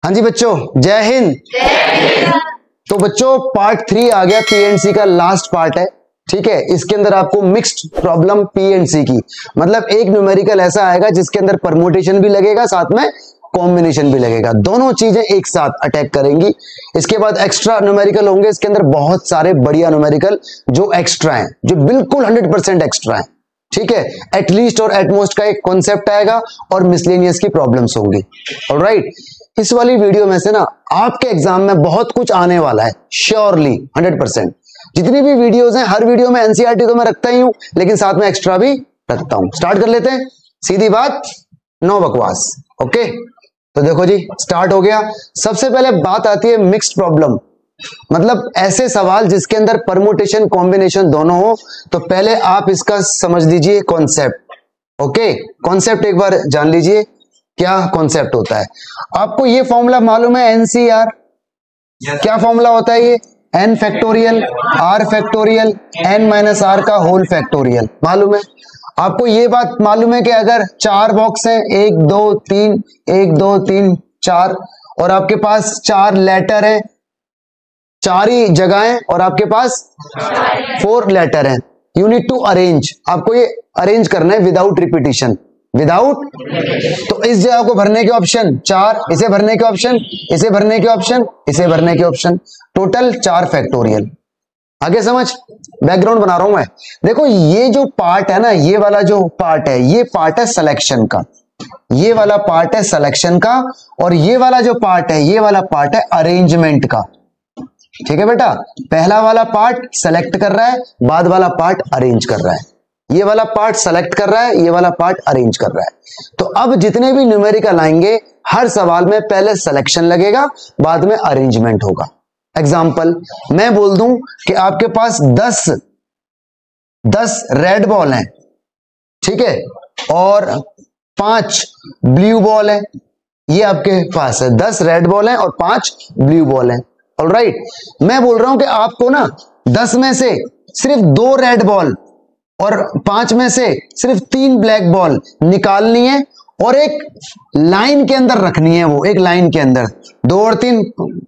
हाँ जी बच्चों, जय हिंद। तो बच्चों पार्ट 3 आ गया, पीएनसी का लास्ट पार्ट है। ठीक है, इसके अंदर आपको मिक्स्ड प्रॉब्लम पीएनसी की, मतलब एक न्यूमेरिकल ऐसा आएगा जिसके अंदर परमुटेशन भी लगेगा, साथ में कॉम्बिनेशन भी लगेगा, दोनों चीजें एक साथ अटैक करेंगी। इसके बाद एक्स्ट्रा न्यूमेरिकल होंगे, इसके अंदर बहुत सारे बढ़िया न्यूमेरिकल जो एक्स्ट्रा हैं, जो बिल्कुल 100% एक्स्ट्रा हैं। ठीक है, एटलीस्ट और एटमोस्ट का एक कॉन्सेप्ट आएगा और मिसलेनियस की प्रॉब्लम्स होंगी। ऑलराइट, इस वाली वीडियो में से ना आपके एग्जाम में बहुत कुछ आने वाला है, श्योरली 100%। जितनी भी वीडियोस हैं, हर वीडियो में एनसीईआरटी तो मैं रखता ही हूं, लेकिन साथ में एक्स्ट्रा भी रखता हूं। स्टार्ट कर लेते हैं, सीधी बात, नो बकवास। ओके, तो देखो जी, स्टार्ट हो गया। सबसे पहले बात आती है मिक्स्ड प्रॉब्लम, मतलब ऐसे सवाल जिसके अंदर परमुटेशन कॉम्बिनेशन दोनों हो। तो पहले आप इसका समझ लीजिए कॉन्सेप्ट। ओके, कॉन्सेप्ट एक बार जान लीजिए, क्या कॉन्सेप्ट होता है। आपको ये फॉर्मूला मालूम है एनसीआर? क्या फॉर्मूला होता है ये? N factorial r factorial n minus r का होल फैक्टोरियल, मालूम है आपको? ये बात मालूम है कि अगर 4 बॉक्स हैं, 1 2 3 1 2 3 4, और आपके पास 4 लेटर है, 4 ही जगहें, और आपके पास 4 लेटर हैं, यू नीड टू अरेंज। आपको ये अरेंज करना है विदाउट रिपीटिशन, विदाउट। तो इस जगह को भरने के ऑप्शन 4, इसे भरने के ऑप्शन, इसे भरने के ऑप्शन, इसे भरने के ऑप्शन, टोटल 4 फैक्टोरियल। आगे समझ, बैकग्राउंड बना रहा हूं मैं। देखो ये जो पार्ट है ना, ये वाला जो पार्ट है, ये पार्ट है सिलेक्शन का, ये वाला पार्ट है सिलेक्शन का, और ये वाला जो पार्ट है, ये वाला पार्ट है अरेंजमेंट का। ठीक है बेटा, पहला वाला पार्ट सेलेक्ट कर रहा है, बाद वाला पार्ट अरेंज कर रहा है। ये वाला पार्ट सेलेक्ट कर रहा है, ये वाला पार्ट अरेंज कर रहा है। तो अब जितने भी न्यूमेरिकल आएंगे, हर सवाल में पहले सिलेक्शन लगेगा, बाद में अरेंजमेंट होगा। एग्जाम्पल मैं बोल दूं कि आपके पास 10 रेड बॉल हैं, ठीक है, और 5 ब्लू बॉल है। ये आपके पास है 10 रेड बॉल हैं और 5 ब्लू बॉल हैं। ऑलराइट, मैं बोल रहा हूं कि आपको ना 10 में से सिर्फ 2 रेड बॉल और 5 में से सिर्फ 3 ब्लैक बॉल निकालनी है, और एक लाइन के अंदर रखनी है। वो एक लाइन के अंदर 2 और 3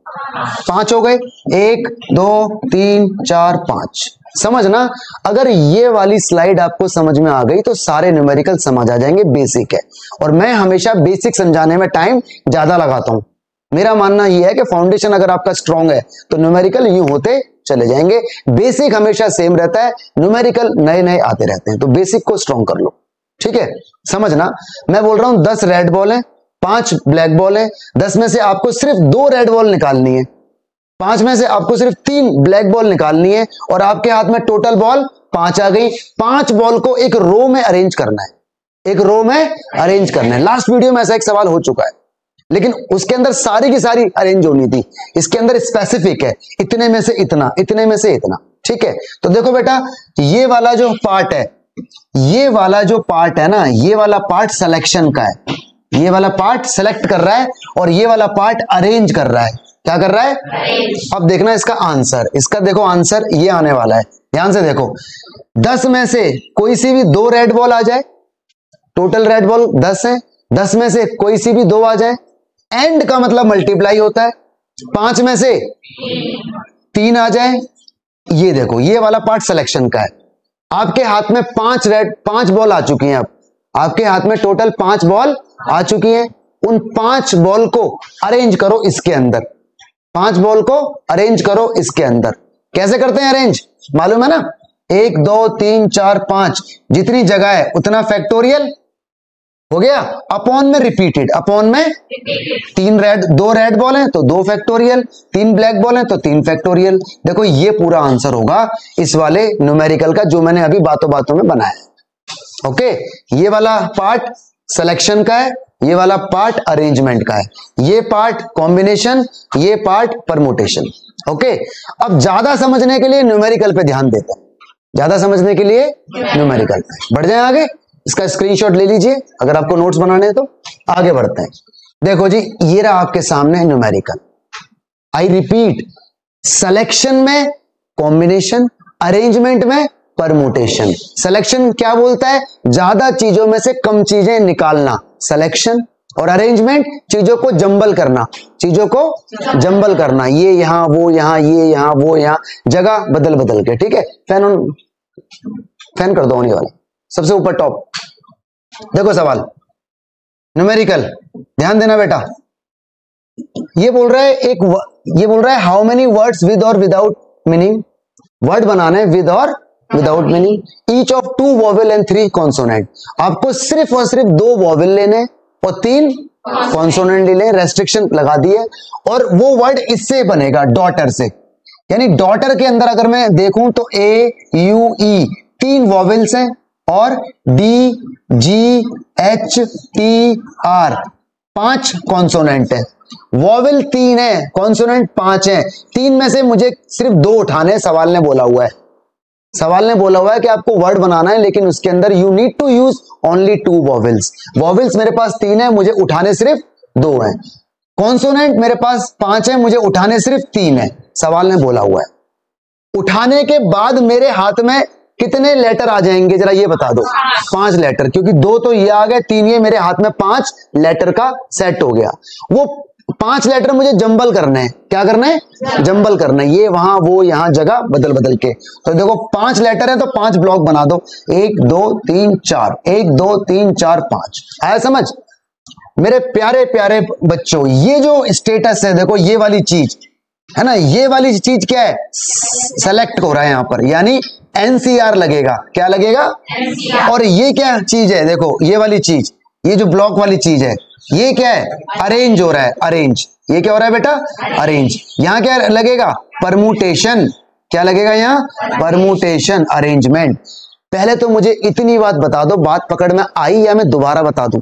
5 हो गए, 1 2 3 4 5। समझ ना, अगर ये वाली स्लाइड आपको समझ में आ गई तो सारे न्यूमेरिकल समझ आ जाएंगे, बेसिक है। और मैं हमेशा बेसिक समझाने में टाइम ज्यादा लगाता हूं। मेरा मानना यह है कि फाउंडेशन अगर आपका स्ट्रांग है तो न्यूमेरिकल यूं होते चले जाएंगे। बेसिक हमेशा सेम रहता है, न्यूमेरिकल नए नए आते रहते हैं, तो बेसिक को स्ट्रांग कर लो। ठीक है, समझना, मैं बोल रहा हूं 10 रेड बॉल है, 5 ब्लैक बॉल है। 10 में से आपको सिर्फ 2 रेड बॉल निकालनी है, 5 में से आपको सिर्फ 3 ब्लैक बॉल निकालनी है, और आपके हाथ में टोटल बॉल 5 आ गई। 5 बॉल को एक रो में अरेंज करना है, एक रो में अरेंज करना है। लास्ट वीडियो में ऐसा एक सवाल हो चुका है, लेकिन उसके अंदर सारी की सारी अरेंज होनी थी। इसके अंदर स्पेसिफिक है, इतने में से इतना, इतने में से इतना। ठीक है, तो देखो बेटा, ये वाला जो पार्ट है, ये वाला जो पार्ट है ना, ये वाला पार्ट सिलेक्शन का है। ये वाला पार्ट सेलेक्ट कर रहा है और ये वाला पार्ट अरेंज कर रहा है। क्या कर रहा है? अब देखना इसका आंसर, इसका देखो आंसर ये आने वाला है, ध्यान से देखो। 10 में से कोई सी भी 2 रेड बॉल आ जाए, टोटल रेड बॉल 10 है, 10 में से कोई सी भी 2 आ जाए, एंड का मतलब मल्टीप्लाई होता है। 5 में से 3 आ जाए, ये देखो ये वाला पार्ट सिलेक्शन का है। आपके हाथ में 5 बॉल आ चुकी हैं। अब आपके हाथ में टोटल 5 बॉल आ चुकी हैं। उन 5 बॉल को अरेंज करो इसके अंदर, 5 बॉल को अरेंज करो इसके अंदर। कैसे करते हैं अरेंज, मालूम है ना? 1 2 3 4 5, जितनी जगह है उतना फैक्टोरियल हो गया, अपॉन में रिपीटेड, अपॉन में 2 रेड बॉल हैं तो 2 फैक्टोरियल, 3 ब्लैक बॉल हैं तो 3 फैक्टोरियल। देखो ये पूरा आंसर होगा इस वाले न्यूमेरिकल का जो मैंने अभी बातों बातों में बनाया। ओके, ये वाला पार्ट सिलेक्शन का है, ये वाला पार्ट अरेंजमेंट का है, ये पार्ट कॉम्बिनेशन, ये पार्ट परमुटेशन। ओके, अब ज्यादा समझने के लिए न्यूमेरिकल पे ध्यान देते हैं, ज्यादा समझने के लिए न्यूमेरिकल पे बढ़ जाए आगे। इसका स्क्रीनशॉट ले लीजिए अगर आपको नोट्स बनाने हैं तो। आगे बढ़ते हैं, देखो जी, ये रहा आपके सामने न्यूमेरिकल। आई रिपीट, सिलेक्शन में कॉम्बिनेशन, अरेंजमेंट में परमुटेशन। सिलेक्शन क्या बोलता है? ज्यादा चीजों में से कम चीजें निकालना, सिलेक्शन। और अरेंजमेंट चीजों को जंबल करना, चीजों को जंबल करना, ये यहां वो यहां, ये यहां वो यहां, जगह बदल बदल के। ठीक है, फैन ऑन, फैन कर दो होने वाला सबसे ऊपर टॉप। देखो सवाल न्यूमेरिकल, ध्यान देना बेटा। ये बोल रहा है ये बोल रहा है हाउ मेनी वर्ड्स विद और विदाउट मीनिंग, वर्ड बनाना है विद और without meaning, each of 2 vowel and 3 consonant. आपको सिर्फ और सिर्फ 2 वॉवेल लेने और 3 कॉन्सोनेंट ले, रेस्ट्रिक्शन लगा दिए। और वो वर्ड इससे बनेगा, डॉटर से, यानी डॉटर के अंदर अगर मैं देखूं तो ए यू ई 3 वॉवेल्स हैं और D G H T R 5 consonant है। वॉवेल 3 है, कॉन्सोनेंट 5 है। 3 में से मुझे सिर्फ 2 उठाने, सवाल ने बोला हुआ है, सवाल ने बोला हुआ है कि आपको वर्ड बनाना है, लेकिन उसके अंदर you need to use only 2 vowels. Vowels मेरे पास 3 है, मुझे उठाने सिर्फ 2 हैं। कॉन्सोनेंट मेरे पास 5 है, मुझे उठाने सिर्फ 3 है, सवाल ने बोला हुआ है। उठाने के बाद मेरे हाथ में कितने लेटर आ जाएंगे जरा ये बता दो। 5 लेटर, क्योंकि 2 तो ये आ गए, 3 ये, मेरे हाथ में 5 लेटर का सेट हो गया। वो 5 लेटर मुझे जंबल करने हैं, क्या करना है, जंबल करना है, ये वहां वो यहां, जगह बदल बदल के। तो देखो 5 लेटर है तो 5 ब्लॉक बना दो, 1 2 3 4, 1 2 3 4 5। आया समझ मेरे प्यारे प्यारे बच्चों? ये जो स्टेटस है देखो, ये वाली चीज है ना, ये वाली चीज क्या है, सेलेक्ट हो रहा है यहां पर, यानी एनसीआर लगेगा। क्या लगेगा, NCR। और ये क्या चीज है, देखो ये वाली चीज, ये जो ब्लॉक वाली चीज है, ये क्या है, अरेंज हो रहा है, अरेंज। ये क्या हो रहा है बेटा, अरेंज। यहां क्या लगेगा, परमुटेशन। क्या लगेगा यहाँ, परमुटेशन, अरेंजमेंट। पहले तो मुझे इतनी बात बता दो, बात पकड़ में आई या मैं दोबारा बता दूं,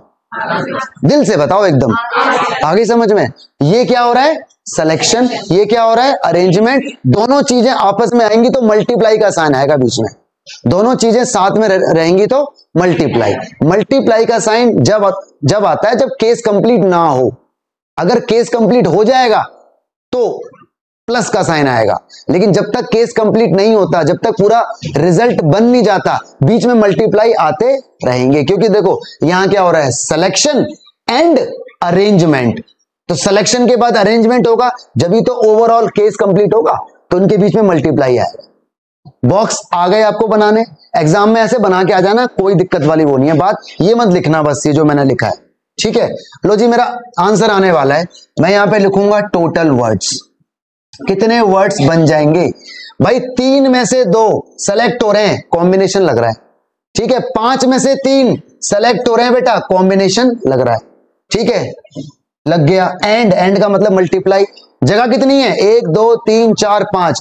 दिल से बताओ एकदम, आगे समझ में। ये क्या हो रहा है, सिलेक्शन, ये क्या हो रहा है, अरेंजमेंट। दोनों चीजें आपस में आएंगी तो मल्टीप्लाई का साइन आएगा बीच में, दोनों चीजें साथ में रहेंगी तो मल्टीप्लाई। मल्टीप्लाई का साइन जब आता है जब केस कंप्लीट ना हो। अगर केस कंप्लीट हो जाएगा तो प्लस का साइन आएगा, लेकिन जब तक केस कंप्लीट नहीं होता, जब तक पूरा रिजल्ट बन नहीं जाता, बीच में मल्टीप्लाई आते रहेंगे। क्योंकि देखो यहां क्या हो रहा है, सिलेक्शन एंड अरेंजमेंट। तो सिलेक्शन के बाद अरेंजमेंट होगा, जब भी तो ओवरऑल केस कंप्लीट होगा, तो उनके बीच में मल्टीप्लाई आएगा। बॉक्स आ गए आपको बनाने, एग्जाम में ऐसे बना के आ जाना, कोई दिक्कत वाली वो नहीं है बात। ये मत लिखना बस, ये जो मैंने लिखा है, ठीक है। लो जी, मेरा आंसर आने वाला है। मैं यहां पे लिखूंगा टोटल वर्ड्स, कितने वर्ड्स बन जाएंगे भाई। 3 में से 2 सेलेक्ट हो रहे हैं, कॉम्बिनेशन लग रहा है, ठीक है। 5 में से 3 सेलेक्ट हो रहे हैं बेटा, कॉम्बिनेशन लग रहा है, ठीक है, लग गया। एंड का मतलब मल्टीप्लाई। जगह कितनी है, 1 2 3 4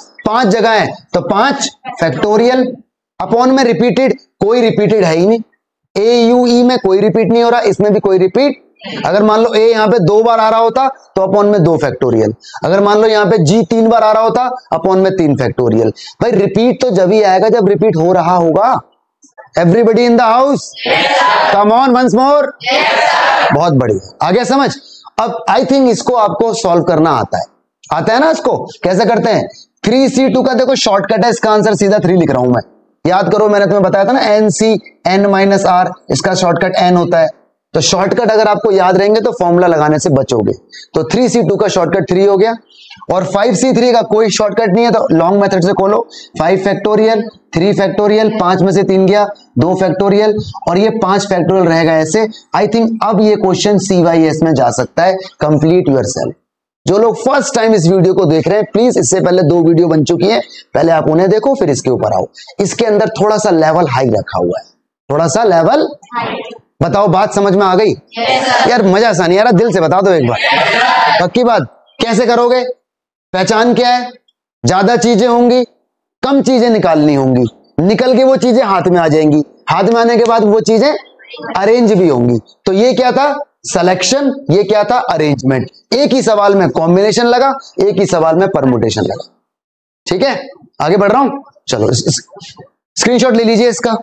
5 जगह है, तो 5 फैक्टोरियल अपॉन में रिपीटेड, कोई रिपीटेड है ही नहीं। ए यू ई में कोई रिपीट नहीं हो रहा, इसमें भी कोई रिपीट। अगर मान लो ए यहां पे 2 बार आ रहा होता तो अपॉन में 2 फैक्टोरियल। अगर मान लो यहां पे जी 3 बार आ रहा होता, अपॉन में 3 फैक्टोरियल। भाई रिपीट तो जब ही आएगा जब रिपीट हो रहा होगा। Everybody in the house, come on once more. बहुत बढ़िया, आ गया समझ। अब आई थिंक इसको आपको सॉल्व करना आता है ना। इसको कैसे करते हैं, 3C2 का देखो शॉर्टकट है, इसका आंसर सीधा 3 लिख रहा हूं मैं। याद करो, मैंने तुम्हें बताया था ना, NC n-r, इसका शॉर्टकट n होता है। तो शॉर्टकट अगर आपको याद रहेंगे तो फॉर्मूला लगाने से बचोगे। तो 3C2 का शॉर्टकट 3 हो गया, और 5C3 का कोई शॉर्टकट नहीं है तो लॉन्ग मेथड से खोलो। 5 फैक्टोरियल, 3 फैक्टोरियल, 5 में से 3 गया, 2 फैक्टोरियल, और ये 5 फैक्टोरियल रहेगा ऐसे। आई थिंक अब ये क्वेश्चन CYS में जा सकता है। Complete yourself. जो लोग फर्स्ट टाइम इस वीडियो को देख रहे हैं, प्लीज, इससे पहले 2 वीडियो बन चुकी है, पहले आप उन्हें देखो फिर इसके ऊपर आओ। इसके अंदर थोड़ा सा लेवल हाई रखा हुआ है, थोड़ा सा लेवल। बताओ बात समझ में आ गई? यार मजा सा नहीं आ रहा, दिल से बता दो एक बार, पक्की बात। कैसे करोगे, पहचान क्या है, ज्यादा चीजें होंगी, कम चीजें निकालनी होंगी, निकल के वो चीजें हाथ में आ जाएंगी, हाथ में आने के बाद वो चीजें अरेंज भी होंगी। तो ये क्या था, सिलेक्शन, ये क्या था, अरेंजमेंट। एक ही सवाल में कॉम्बिनेशन लगा, एक ही सवाल में परमुटेशन लगा। ठीक है, आगे बढ़ रहा हूं, चलो स्क्रीनशॉट ले लीजिए इसका।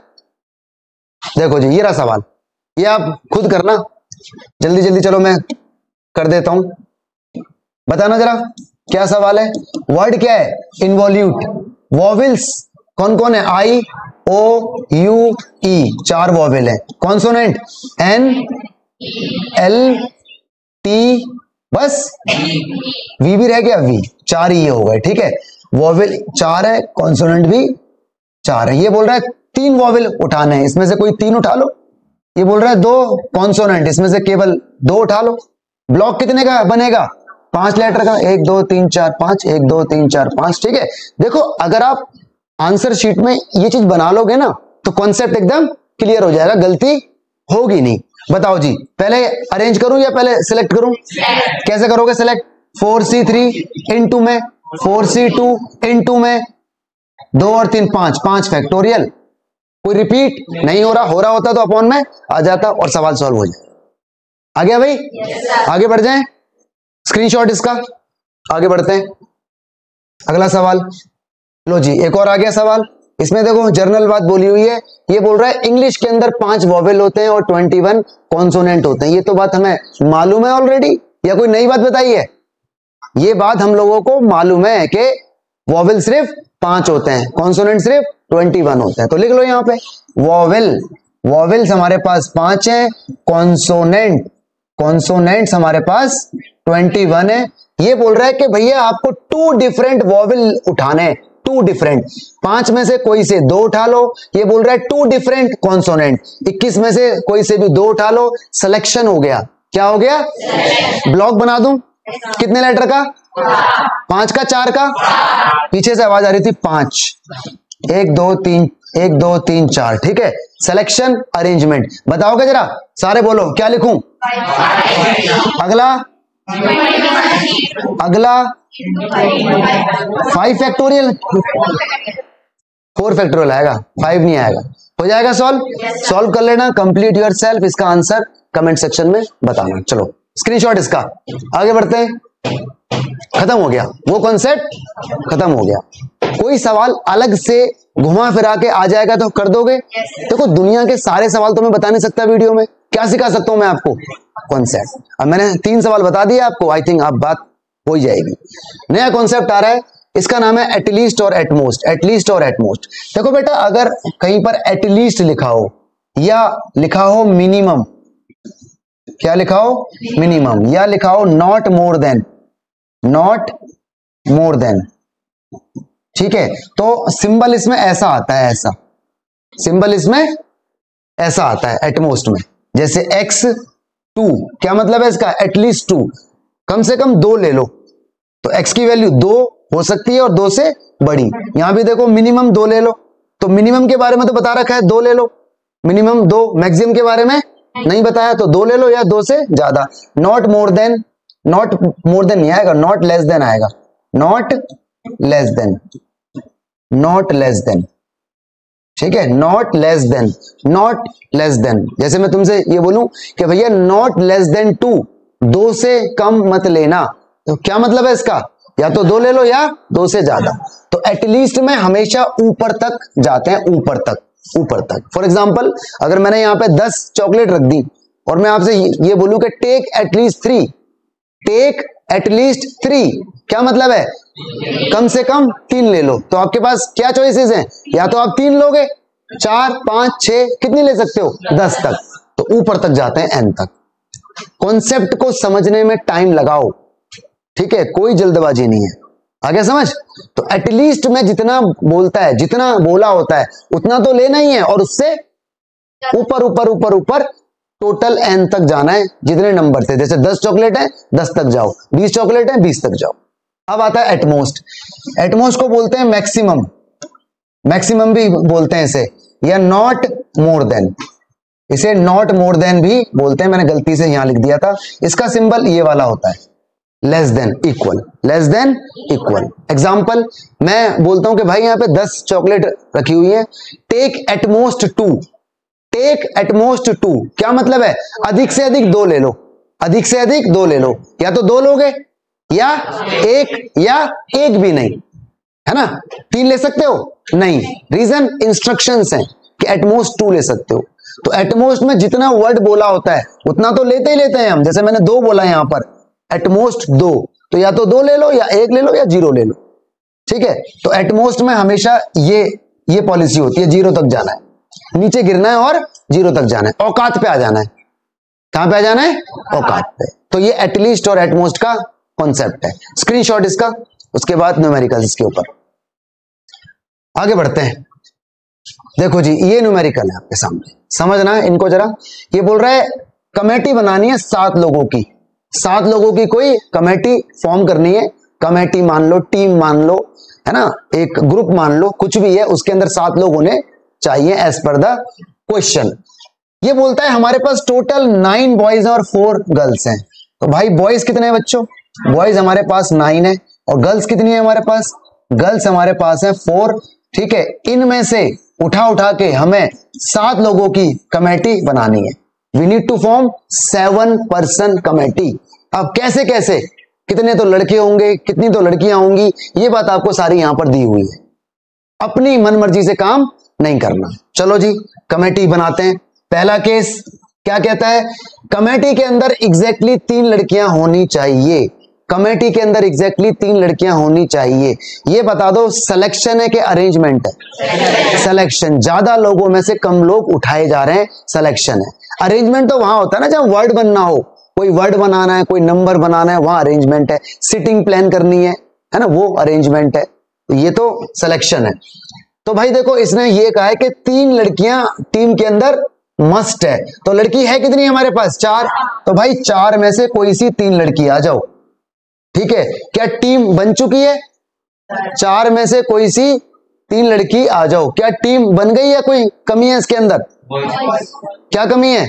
देखो जी, ये रहा सवाल, ये आप खुद करना जल्दी जल्दी। चलो मैं कर देता हूं, बताना जरा क्या सवाल है। वर्ड क्या है, इनवॉल्यूट। वॉवेल्स कौन कौन है, I O U E, 4 vowel है। कॉन्सोनेंट N L टी, बस वी भी रह गया, वी, 4 ही ये हो गए। ठीक है, वॉवेल 4 है, कॉन्सोनेंट भी 4 है। ये बोल रहा है 3 वॉवेल उठाने हैं, इसमें से कोई 3 उठा लो। ये बोल रहा है 2 कॉन्सोनेंट, इसमें से केवल 2 उठा लो। ब्लॉक कितने का बनेगा? 5 लेटर का, 1 2 3 4 5, 1 2 3 4 5। ठीक है, देखो अगर आप आंसर शीट में ये चीज बना लोगे ना तो कॉन्सेप्ट एकदम क्लियर हो जाएगा, गलती होगी नहीं। बताओ जी, पहले अरेंज करूं या पहले सिलेक्ट करूं? कैसे करोगे सिलेक्ट? 4C3 इनटू में 4C2 इनटू में 2 और 3 5, 5 फैक्टोरियल। कोई रिपीट नहीं हो रहा होता तो अपॉन में आ जाता और सवाल सॉल्व हो जाए। आ गया भाई? आगे बढ़ जाएं, स्क्रीनशॉट इसका, आगे बढ़ते हैं। अगला सवाल लो जी, एक और आ गया सवाल। इसमें देखो जर्नल बात बोली हुई है। ये बोल रहा है इंग्लिश के अंदर 5 वॉवेल होते हैं और 21 कॉन्सोनेंट होते हैं। ये तो बात हमें मालूम है ऑलरेडी, या कोई नई बात बताई है? ये बात हम लोगों को मालूम है कि वॉवेल सिर्फ 5 होते हैं, कॉन्सोनेंट सिर्फ 21 होते हैं। तो लिख लो यहाँ पे वॉवेल्स हमारे पास 5 है, कॉन्सोनेंट्स हमारे पास 21 है। ये बोल रहा है कि भैया आपको 2 डिफरेंट वॉवेल उठाने हैं, 2 डिफरेंट, 5 में से कोई से 2 उठा लो। ये बोल रहा है 2 डिफरेंट कॉन्सोनेंट, 21 में से कोई से भी 2 उठा लो। सिलेक्शन हो गया, क्या हो गया? ब्लॉक बना दूं, कितने लेटर का? 5 का, 4 का? पीछे से आवाज आ रही थी 5, 1 2 3, 1 2 3 4। ठीक है, सिलेक्शन अरेंजमेंट बताओगे जरा, सारे बोलो क्या लिखूं? अगला 5 फैक्टोरियल, 4 फैक्टोरियल आएगा, 5 नहीं आएगा। हो जाएगा सॉल्व कर लेना, कंप्लीट योर सेल्फ। इसका आंसर कमेंट सेक्शन में बताना। चलो स्क्रीनशॉट इसका, आगे बढ़ते हैं। खत्म हो गया वो कॉन्सेप्ट, खत्म हो गया। कोई सवाल अलग से घुमा फिरा के आ जाएगा तो कर दोगे? देखो दुनिया के सारे सवाल तो मैं बता नहीं सकता वीडियो में, क्या सिखा सकता हूं मैं आपको? कॉन्सेप्ट। अब मैंने 3 सवाल बता दिए आपको, आई थिंक अब बात हो जाएगी। नया कॉन्सेप्ट आ रहा है, इसका नाम है एटलीस्ट और एटमोस्ट। एटलीस्ट और एटमोस्ट, देखो बेटा अगर कहीं पर एटलीस्ट लिखा हो या लिखा हो मिनिमम, क्या लिखा हो? मिनिमम, या लिखा हो नॉट मोर देन, ठीक है, तो सिंबल इसमें ऐसा आता है, ऐसा सिंबल इसमें ऐसा आता है एटमोस्ट में। जैसे x2, क्या मतलब है इसका? एटलीस्ट 2, कम से कम 2 ले लो, तो x की वैल्यू 2 हो सकती है और 2 से बड़ी। यहां भी देखो मिनिमम 2 ले लो, तो मिनिमम के बारे में तो बता रखा है 2 ले लो, मिनिमम 2। मैक्सिमम के बारे में नहीं बताया तो 2 ले लो या 2 से ज्यादा। नॉट मोर देन नहीं आएगा, नॉट लेस देन आएगा, नॉट लेस देन। ठीक है, नॉट लेस देन। जैसे मैं तुमसे ये बोलूं कि भैया नॉट लेस देन 2, 2 से कम मत लेना, तो क्या मतलब है इसका? या तो 2 ले लो या 2 से ज्यादा। तो एटलीस्ट में हमेशा ऊपर तक जाते हैं, ऊपर तक। फॉर एग्जाम्पल अगर मैंने यहां पे 10 चॉकलेट रख दी और मैं आपसे ये बोलूं कि टेक एटलीस्ट 3, क्या मतलब है? कम से कम 3 ले लो। तो आपके पास क्या चॉइसेस हैं? या तो आप 3 लोगे, 4 5 6, कितनी ले सकते हो? 10 तक। तो ऊपर तक जाते हैं, n तक। कॉन्सेप्ट को समझने में टाइम लगाओ, ठीक है, कोई जल्दबाजी नहीं है। आ गया समझ? तो एटलीस्ट में जितना बोलता है, जितना बोला होता है उतना तो लेना ही है, और उससे ऊपर टोटल n तक जाना है। जितने नंबर थे, जैसे 10 चॉकलेट है 10 तक जाओ, 20 चॉकलेट है 20 तक जाओ। अब आता है एटमोस्ट। एटमोस्ट को बोलते हैं मैक्सिमम भी बोलते हैं इसे, या नॉट मोर देन, इसे नॉट मोर देन भी बोलते हैं। मैंने गलती से यहां लिख दिया था, इसका सिंबल ये वाला होता है, लेस देन इक्वल। एग्जाम्पल मैं बोलता हूं कि भाई यहां पे 10 चॉकलेट रखी हुई है, टेक एटमोस्ट 2, क्या मतलब है? अधिक से अधिक 2 ले लो, या तो 2 लोगे या 1 भी नहीं, है ना? 3 ले सकते हो? नहीं, रीजन इंस्ट्रक्शंस हैं कि एटमोस्ट 2 ले सकते हो। तो एटमोस्ट में जितना वर्ड बोला होता है उतना तो लेते ही लेते हैं हम। जैसे मैंने 2 बोला यहां पर, एटमोस्ट 2, तो या तो 2 ले लो या 1 ले लो या 0 ले लो, ठीक है। तो एटमोस्ट में हमेशा ये पॉलिसी होती है, 0 तक जाना है, नीचे गिरना है और 0 तक जाना है, औकात पे आ जाना है, कहां पे आ जाना है? औकात पे। तो ये एटलीस्ट और एटमोस्ट का कॉन्सेप्ट है। स्क्रीनशॉट इसका, उसके बाद न्यूमेरिकल इसके ऊपर। आगे बढ़ते हैं। देखो जी, ये न्यूमेरिकल है आपके सामने, समझना है इनको जरा। ये बोल रहा है कमेटी बनानी है 7 लोगों की, 7 लोगों की कोई कमेटी फॉर्म करनी है। कमेटी मान लो, टीम मान लो, है ना, एक ग्रुप मान लो, कुछ भी है, उसके अंदर 7 लोग होने चाहिए एज पर द क्वेश्चन। ये बोलता है हमारे पास टोटल 9 बॉयज और 4 गर्ल्स हैं। तो भाई बॉयज कितने हैं बच्चों? बॉयज हमारे पास 9 है, और गर्ल्स कितनी है हमारे पास? गर्ल्स हमारे पास है 4। ठीक है, इनमें से उठा के हमें 7 लोगों की कमेटी बनानी है। We need to form 7 person committee. अब कैसे कैसे, कितने तो लड़के होंगे, कितनी तो लड़कियां होंगी, ये बात आपको सारी यहां पर दी हुई है। अपनी मनमर्जी से काम नहीं करना। चलो जी, कमेटी बनाते हैं। पहला केस क्या कहता है? कमेटी के अंदर एग्जैक्टली 3 लड़कियां होनी चाहिए। कमेटी के अंदर एग्जैक्टली 3 लड़कियां होनी चाहिए। ये बता दो सिलेक्शन है कि अरेंजमेंट है? सिलेक्शन। ज्यादा लोगों में से कम लोग उठाए जा रहे हैं, सिलेक्शन है। अरेंजमेंट तो वहां होता है ना जब वर्ड बनना हो, कोई वर्ड बनाना है, कोई नंबर बनाना है, वहां अरेंजमेंट है। सिटिंग प्लान करनी है ना, वो अरेंजमेंट है। तो ये तो सिलेक्शन है। तो भाई देखो, इसने ये कहा है कि 3 लड़कियां टीम के अंदर मस्ट है। तो लड़की है कितनी हमारे पास? 4। तो भाई 4 में से कोई सी 3 लड़की आ जाओ। ठीक है, क्या टीम बन चुकी है? 4 में से कोई सी 3 लड़की आ जाओ। क्या टीम बन गई है? कोई कमी है इसके अंदर? क्या कमी है?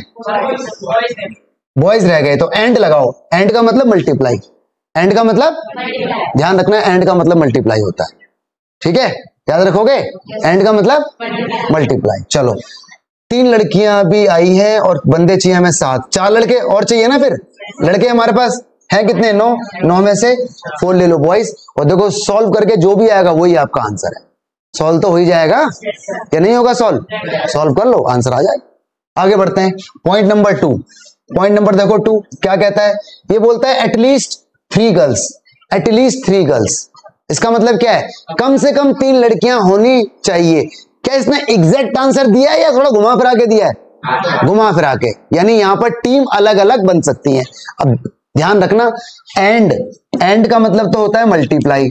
बॉयज रह गए। तो एंड लगाओ। एंड का मतलब मल्टीप्लाई। एंड का मतलब ध्यान रखना, एंड का मतलब मल्टीप्लाई होता है। ठीक है, याद रखोगे, एंड का मतलब मल्टीप्लाई। चलो, 3 लड़कियां भी आई हैं और बंदे चाहिए हमें 7। 4 लड़के और चाहिए ना। फिर लड़के हमारे पास हैं कितने? 9। 9 में से 4 ले लो बॉयज। और देखो सॉल्व करके जो भी आएगा वही आपका आंसर है। सॉल्व तो हो ही जाएगा, या नहीं होगा? सॉल्व कर लो, आंसर आ जाएगा। आगे बढ़ते हैं। Point number 2। पॉइंट नंबर देखो 2 क्या कहता है? ये बोलता है एटलीस्ट 3 गर्ल्स। एटलीस्ट 3 गर्ल्स, इसका मतलब क्या है? कम से कम 3 लड़कियां होनी चाहिए। क्या इसने एग्जैक्ट आंसर दिया है या थोड़ा घुमा फिरा के दिया है? घुमा फिरा के, यानी यहां पर टीम अलग अलग बन सकती है। अब ध्यान रखना, एंड का मतलब तो होता है मल्टीप्लाई,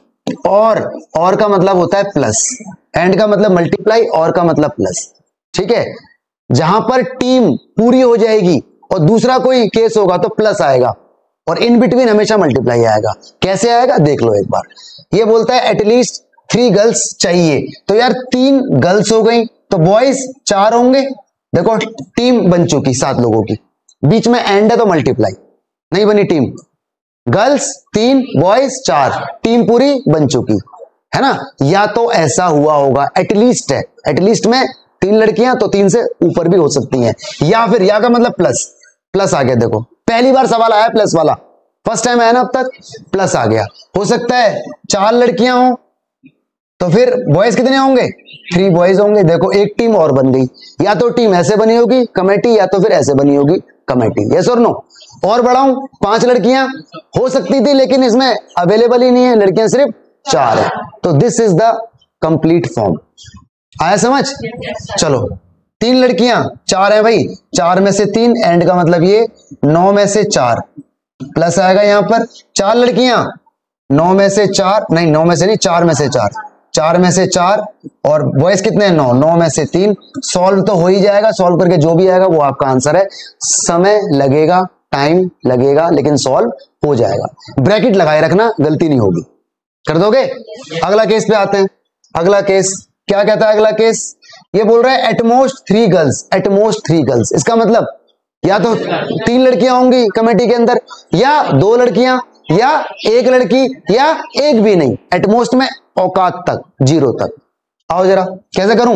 और का मतलब होता है प्लस। एंड का मतलब मल्टीप्लाई, और का मतलब प्लस। ठीक है, जहां पर टीम पूरी हो जाएगी और दूसरा कोई केस होगा तो प्लस आएगा, और इन बिटवीन हमेशा मल्टीप्लाई आएगा। कैसे आएगा देख लो एक बार। ये बोलता है एटलीस्ट 3 गर्ल्स चाहिए। तो यार 3 गर्ल्स हो गई, तो बॉयज 4 होंगे। देखो टीम बन चुकी 7 लोगों की, बीच में एंड है तो मल्टीप्लाई, नहीं बनी टीम। गर्ल्स 3, बॉयज 4, टीम पूरी बन चुकी है ना। या तो ऐसा हुआ होगा, एटलीस्ट है, एटलीस्ट में 3 लड़कियां तो 3 से ऊपर भी हो सकती हैं, या फिर या का मतलब प्लस। प्लस आ गया। देखो पहली बार सवाल आया प्लस वाला, फर्स्ट टाइम आया ना अब तक, प्लस आ गया। हो सकता है 4 लड़कियां हो तो फिर बॉयज कितने होंगे? 3 बॉयज होंगे। देखो एक टीम और बन गई। या तो टीम ऐसे बनी होगी कमेटी, या तो फिर ऐसे बनी होगी कमेटी। यस और नो? और बढ़ाऊं, 5 लड़कियां हो सकती थी लेकिन इसमें अवेलेबल ही नहीं है, लड़कियां सिर्फ 4 है। तो this is the complete form. आया समझ? चलो 3 लड़कियां 4 है भाई, 4 में से 3, एंड का मतलब ये 9 में से 4 प्लस आएगा यहां पर। 4 लड़कियां 9 में से 4, नहीं 9 में से नहीं, 4 में से 4, 4 में से 4, और बॉयज कितने हैं? 9, 9 में से 3। सॉल्व तो हो ही जाएगा, सॉल्व करके जो भी आएगा वो आपका आंसर है। समय लगेगा, टाइम लगेगा, लेकिन सॉल्व हो जाएगा। ब्रैकेट लगाए रखना, गलती नहीं होगी। कर दोगे? अगला केस पे आते हैं। अगला केस क्या कहता है? अगला केस ये बोल रहा है एटमोस्ट 3 गर्ल्स। एटमोस्ट 3 गर्ल्स, इसका मतलब या तो 3 लड़कियां होंगी कमेटी के अंदर, या 2 लड़कियां, या 1 लड़की, या एक भी नहीं। एटमोस्ट में औकात तक, 0 तक। आओ जरा कैसे करूं?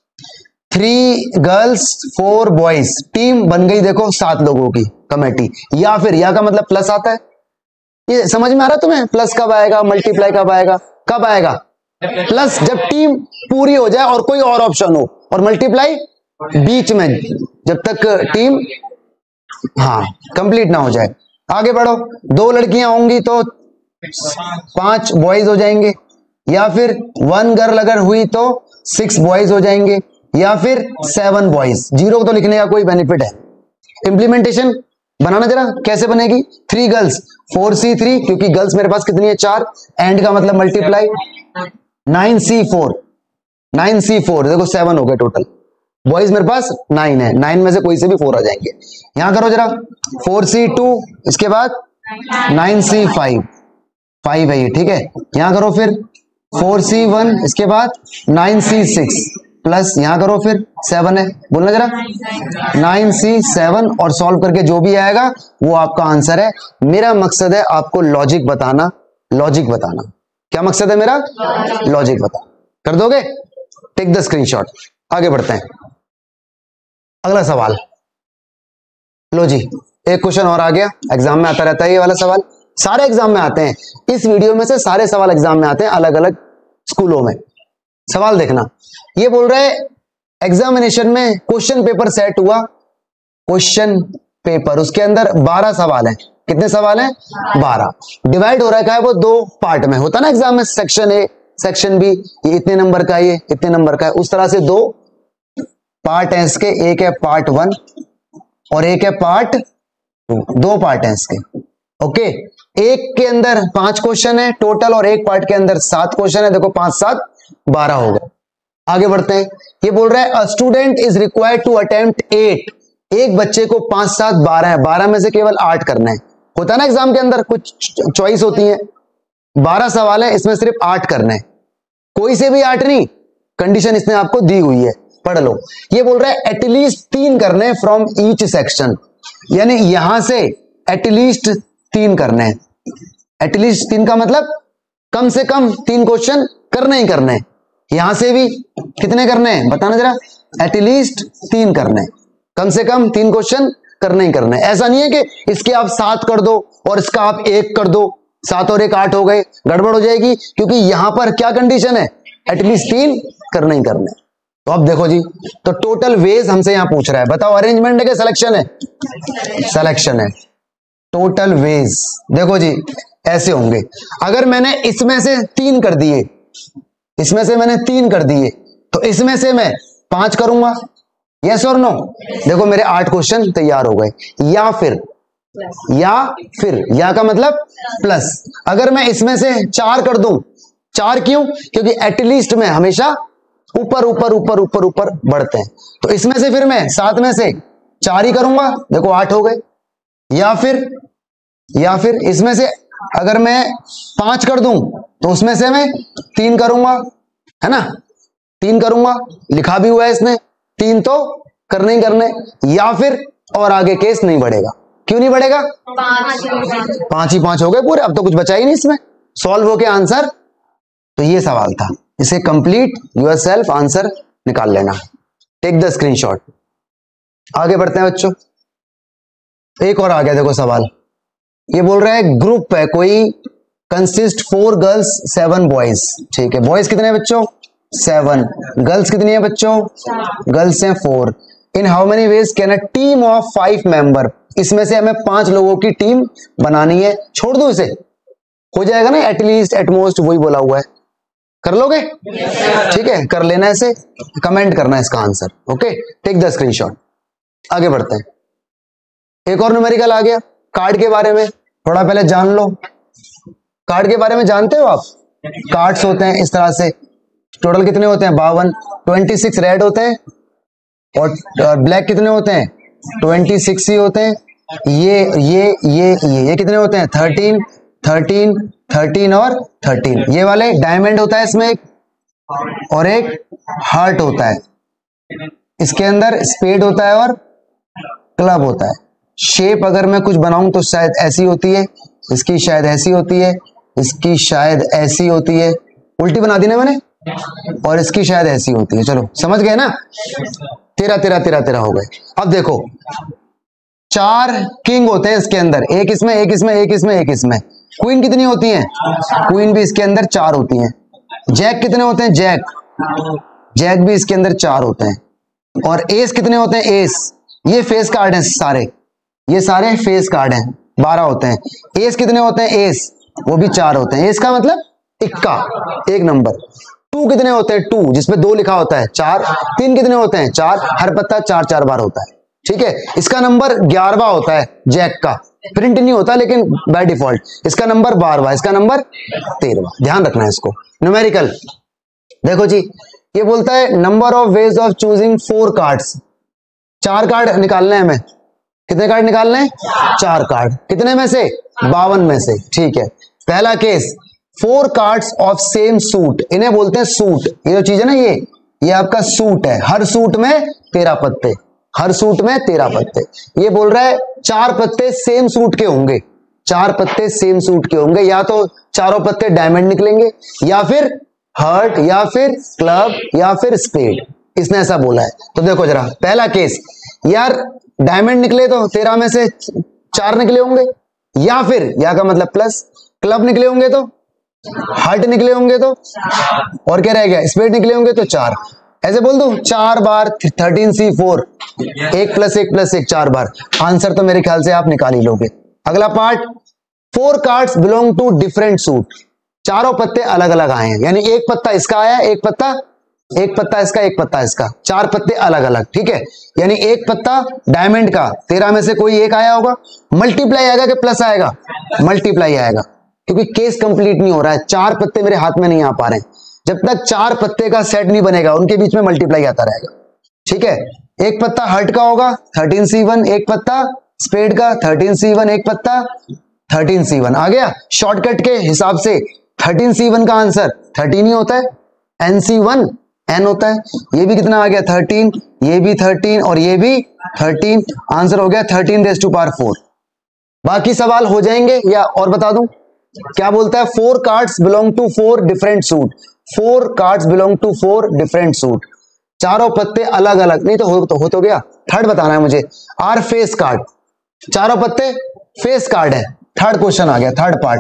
3 गर्ल्स 4 बॉयज, टीम बन गई देखो 7 लोगों की कमेटी। या फिर या का मतलब प्लस आता है। ये समझ में आ रहा तुम्हें? प्लस कब आएगा, मल्टीप्लाई कब आएगा? कब आएगा प्लस? जब टीम पूरी हो जाए और कोई और ऑप्शन हो, और मल्टीप्लाई बीच में, जब तक टीम कंप्लीट ना हो जाए। आगे बढ़ो, 2 लड़कियां होंगी तो 5 बॉयज हो जाएंगे, या फिर 1 गर्ल अगर हुई तो 6 बॉयज हो जाएंगे, या फिर 7 बॉयज। 0 को तो लिखने का कोई बेनिफिट है, इंप्लीमेंटेशन बनाना जरा, कैसे बनेगी? 3 गर्ल्स 4C3, क्योंकि गर्ल्स मेरे पास कितनी है 4, एंड का मतलब मल्टीप्लाई 9C4, 9C4 देखो 7 हो गए टोटल। बॉयज मेरे पास 9 है, 9 में से कोई से भी 4 आ जाएंगे। यहां करो जरा 4C2, इसके बाद 9C5, 5 है ये, ठीक है। यहां करो फिर 4C1, इसके बाद 9C6 प्लस यहां करो फिर 7 है, बोलना जरा 9C7, और सॉल्व करके जो भी आएगा वो आपका आंसर है। मेरा मकसद है आपको लॉजिक बताना, लॉजिक बताना। क्या मकसद है मेरा? लॉजिक बताना। कर दोगे? Take the screenshot. आगे बढ़ते हैं, अगला सवाल। लो जी, एक क्वेश्चन और आ गया, एग्जाम में आता रहता है ये वाला सवाल, सारे एग्जाम में आते हैं। इस वीडियो में से सारे सवाल एग्जाम में आते हैं, अलग अलग स्कूलों में। सवाल देखना, ये बोल रहे एग्जामिनेशन में क्वेश्चन पेपर सेट हुआ, क्वेश्चन पेपर, उसके अंदर 12 सवाल है। कितने सवाल हैं? 12। डिवाइड हो रहा है वो 2 पार्ट में, होता ना एग्जाम में, सेक्शन ए सेक्शन बी, ये इतने नंबर का, ये इतने नंबर का है, उस तरह से 2 पार्ट है इसके। एक है पार्ट 1 और एक है पार्ट 2, 2 पार्ट है इसके। ओके, एक के अंदर 5 क्वेश्चन है टोटल और एक पार्ट के अंदर 7 क्वेश्चन है। देखो 5 7 12 हो गए। आगे बढ़ते हैं, ये बोल रहा है a student is required to attempt 8, एक बच्चे को 5 7 12 है, 12 में से केवल 8 करना है। होता है ना एग्जाम के अंदर कुछ चॉइस होती है, 12 सवाल है, इसमें सिर्फ 8 करने हैं, कोई से भी 8 नहीं, कंडीशन इसने आपको दी हुई है, पढ़ लो। ये बोल रहा है एटलीस्ट 3 करने फ्रॉम ईच सेक्शन, यानी यहां से एटलीस्ट 3 करने हैं। एटलीस्ट 3 का मतलब कम से कम 3 क्वेश्चन करने ही करने हैं। यहां से भी कितने करने हैं बताना जरा? एटलीस्ट 3 करने हैं, कम से कम 3 क्वेश्चन करने ही करने हैं। ऐसा नहीं है कि इसके आप 7 कर दो और इसका आप 1 कर दो, 7 और 1 8 हो गए, गड़बड़ हो जाएगी, क्योंकि यहां पर क्या कंडीशन है? एटलीस्ट 3 करने ही करने। तो अब देखो जी, तो टोटल वेज हमसे यहां पूछ रहा है, बताओ अरेंजमेंट है कि सिलेक्शन है? सिलेक्शन है। टोटल वेज देखो जी ऐसे होंगे, अगर मैंने इसमें से 3 कर दिए, इसमें से मैंने 3 कर दिए, तो इसमें से मैं 5 करूंगा, यस और नो? देखो मेरे 8 क्वेश्चन तैयार हो गए। या फिर या का मतलब प्लस, अगर मैं इसमें से 4 कर दूं, 4 क्यों? क्योंकि एटलीस्ट में हमेशा ऊपर ऊपर ऊपर ऊपर ऊपर बढ़ते हैं, तो इसमें से फिर मैं 7 में से 4 ही करूंगा, देखो 8 हो गए। या फिर इसमें से अगर मैं 5 कर दूं तो उसमें से मैं 3 करूंगा, है ना, 3 करूंगा, लिखा भी हुआ है इसने, 3 तो करने ही करने। या फिर और आगे केस नहीं बढ़ेगा, क्यों नहीं बढ़ेगा? 5 ही 5 हो गए पूरे, अब तो कुछ बचा ही नहीं इसमें, सॉल्व हो के आंसर। तो ये सवाल था, इसे कंप्लीट योरसेल्फ आंसर निकाल लेना, टेक द स्क्रीनशॉट। आगे बढ़ते हैं बच्चों, एक और आ गया देखो सवाल। ये बोल रहा है ग्रुप है कोई, कंसिस्ट 4 गर्ल्स 7 बॉयज, ठीक है। बॉयज कितने हैं बच्चों? 7। गर्ल्स कितनी है बच्चों? गर्ल्स हैं 4। In how many ways can a team of 5 member, इसमें से हमें 5 लोगों की टीम बनानी है। छोड़ दो इसे, हो जाएगा ना, एटलीस्ट एटमोस्ट वही बोला हुआ है, कर लोगे? ठीक है, कर लेना, इसे कमेंट करना इसका answer. Okay, take the screenshot. आगे बढ़ते हैं, एक और न्यूमेरिकल आ गया। कार्ड के बारे में थोड़ा पहले जान लो। कार्ड के बारे में जानते हो आप? कार्ड्स होते हैं इस तरह से, टोटल कितने होते हैं? 52। 26 रेड होते हैं और ब्लैक कितने होते हैं? 26 ही होते हैं। ये कितने होते हैं? 13 13 13 और 13। ये वाले डायमंड होता है इसमें एक, और एक हार्ट होता है, इसके अंदर स्पेड होता है और क्लब होता है। शेप अगर मैं कुछ बनाऊं तो शायद ऐसी होती है, इसकी शायद ऐसी होती है, इसकी शायद ऐसी होती है, उल्टी बना दी ना मैंने, और इसकी शायद ऐसी होती है। चलो समझ गए ना? 13 13 13 13 हो गए। अब देखो 4 किंग होते हैं इसके अंदर, एक इसमें एक इसमें एक इसमें एक इसमें। क्वीन कितनी होती है? क्वीन भी इसके अंदर 4 होती हैं। जैक कितने होते हैं? जैक भी इसके अंदर 4 होते हैं। और एस कितने होते हैं? एस, ये फेस कार्ड है सारे, ये सारे फेस कार्ड हैं, 12 होते हैं। एस कितने होते हैं? एस वो भी 4 होते हैं। एस का मतलब इक्का, एक नंबर। 2 कितने होते हैं? 2 जिसमें 2 लिखा होता है 4। 3 कितने होते हैं? 4, हर पत्ता 4 4 बार होता है। ठीक है, इसका नंबर 11वां होता है, जैक का प्रिंट नहीं होता लेकिन बाय डिफॉल्ट इसका नंबर 12वां, इसका नंबर 13वां, ध्यान रखना है इसको। न्यूमेरिकल देखो जी, ये बोलता है number of ways of choosing 4 cards, 4 card निकालने हैं हमें। कितने कार्ड निकालने हैं? 4 कार्ड। कितने में से? 52 में से। ठीक है, पहला case 4 cards of same suit, इन्हें बोलते हैं सूट। ये जो चीज है ना, ये आपका सूट है, हर सूट में 13 पत्ते, हर सूट में 13 पत्ते। ये बोल रहा है 4 पत्ते सेम सूट के होंगे, 4 पत्ते सेम सूट के होंगे, या तो चारों पत्ते डायमंड निकलेंगे, या फिर हार्ट, या फिर क्लब, या फिर स्पेड। इसने ऐसा बोला है। तो देखो जरा पहला केस, यार डायमंड निकले तो 13 में से 4 निकले होंगे, या फिर या का मतलब प्लस, क्लब निकले होंगे तो, हार्ट निकले होंगे तो, और क्या रह गया? स्पेड निकले होंगे तो 4। ऐसे बोल दो 4 बार 13C4, 1 + 1 + 1 4 बार। आंसर तो मेरे ख्याल से आप निकाल ही लोगे। अगला part, 4 cards belong to different suit, चारों पत्ते अलग अलग आए हैं, यानी एक पत्ता इसका आया, एक पत्ता इसका, एक पत्ता इसका, 4 पत्ते अलग अलग। ठीक है, यानी एक पत्ता डायमंड का 13 में से कोई एक आया होगा, मल्टीप्लाई आएगा कि प्लस आएगा? मल्टीप्लाई आएगा, क्योंकि केस कंप्लीट नहीं हो रहा है, 4 पत्ते मेरे हाथ में नहीं आ पा रहे हैं। जब तक 4 पत्ते का सेट नहीं बनेगा उनके बीच में मल्टीप्लाई आता रहेगा। ठीक है, एक पत्ता हर्ट का होगा 13C1, एक पत्ता स्पेड का 13C1, एक पत्ता 13C1 आ गया। शॉर्टकट के हिसाब से 13C1 का आंसर 13 ही होता है, NC1 N होता है। ये भी कितना आ गया? 13, ये भी 13 और ये भी 13। आंसर हो गया 13⁴। बाकी सवाल हो जाएंगे, या और बता दूं क्या बोलता है? 4 cards belong to 4 different suit, 4 cards belong to 4 different suit, चारों पत्ते अलग अलग। नहीं तो हो तो गया। थर्ड बताना है मुझे, आर फेस कार्ड, चारों पत्ते फेस कार्ड है। थर्ड क्वेश्चन आ गया, थर्ड पार्ट,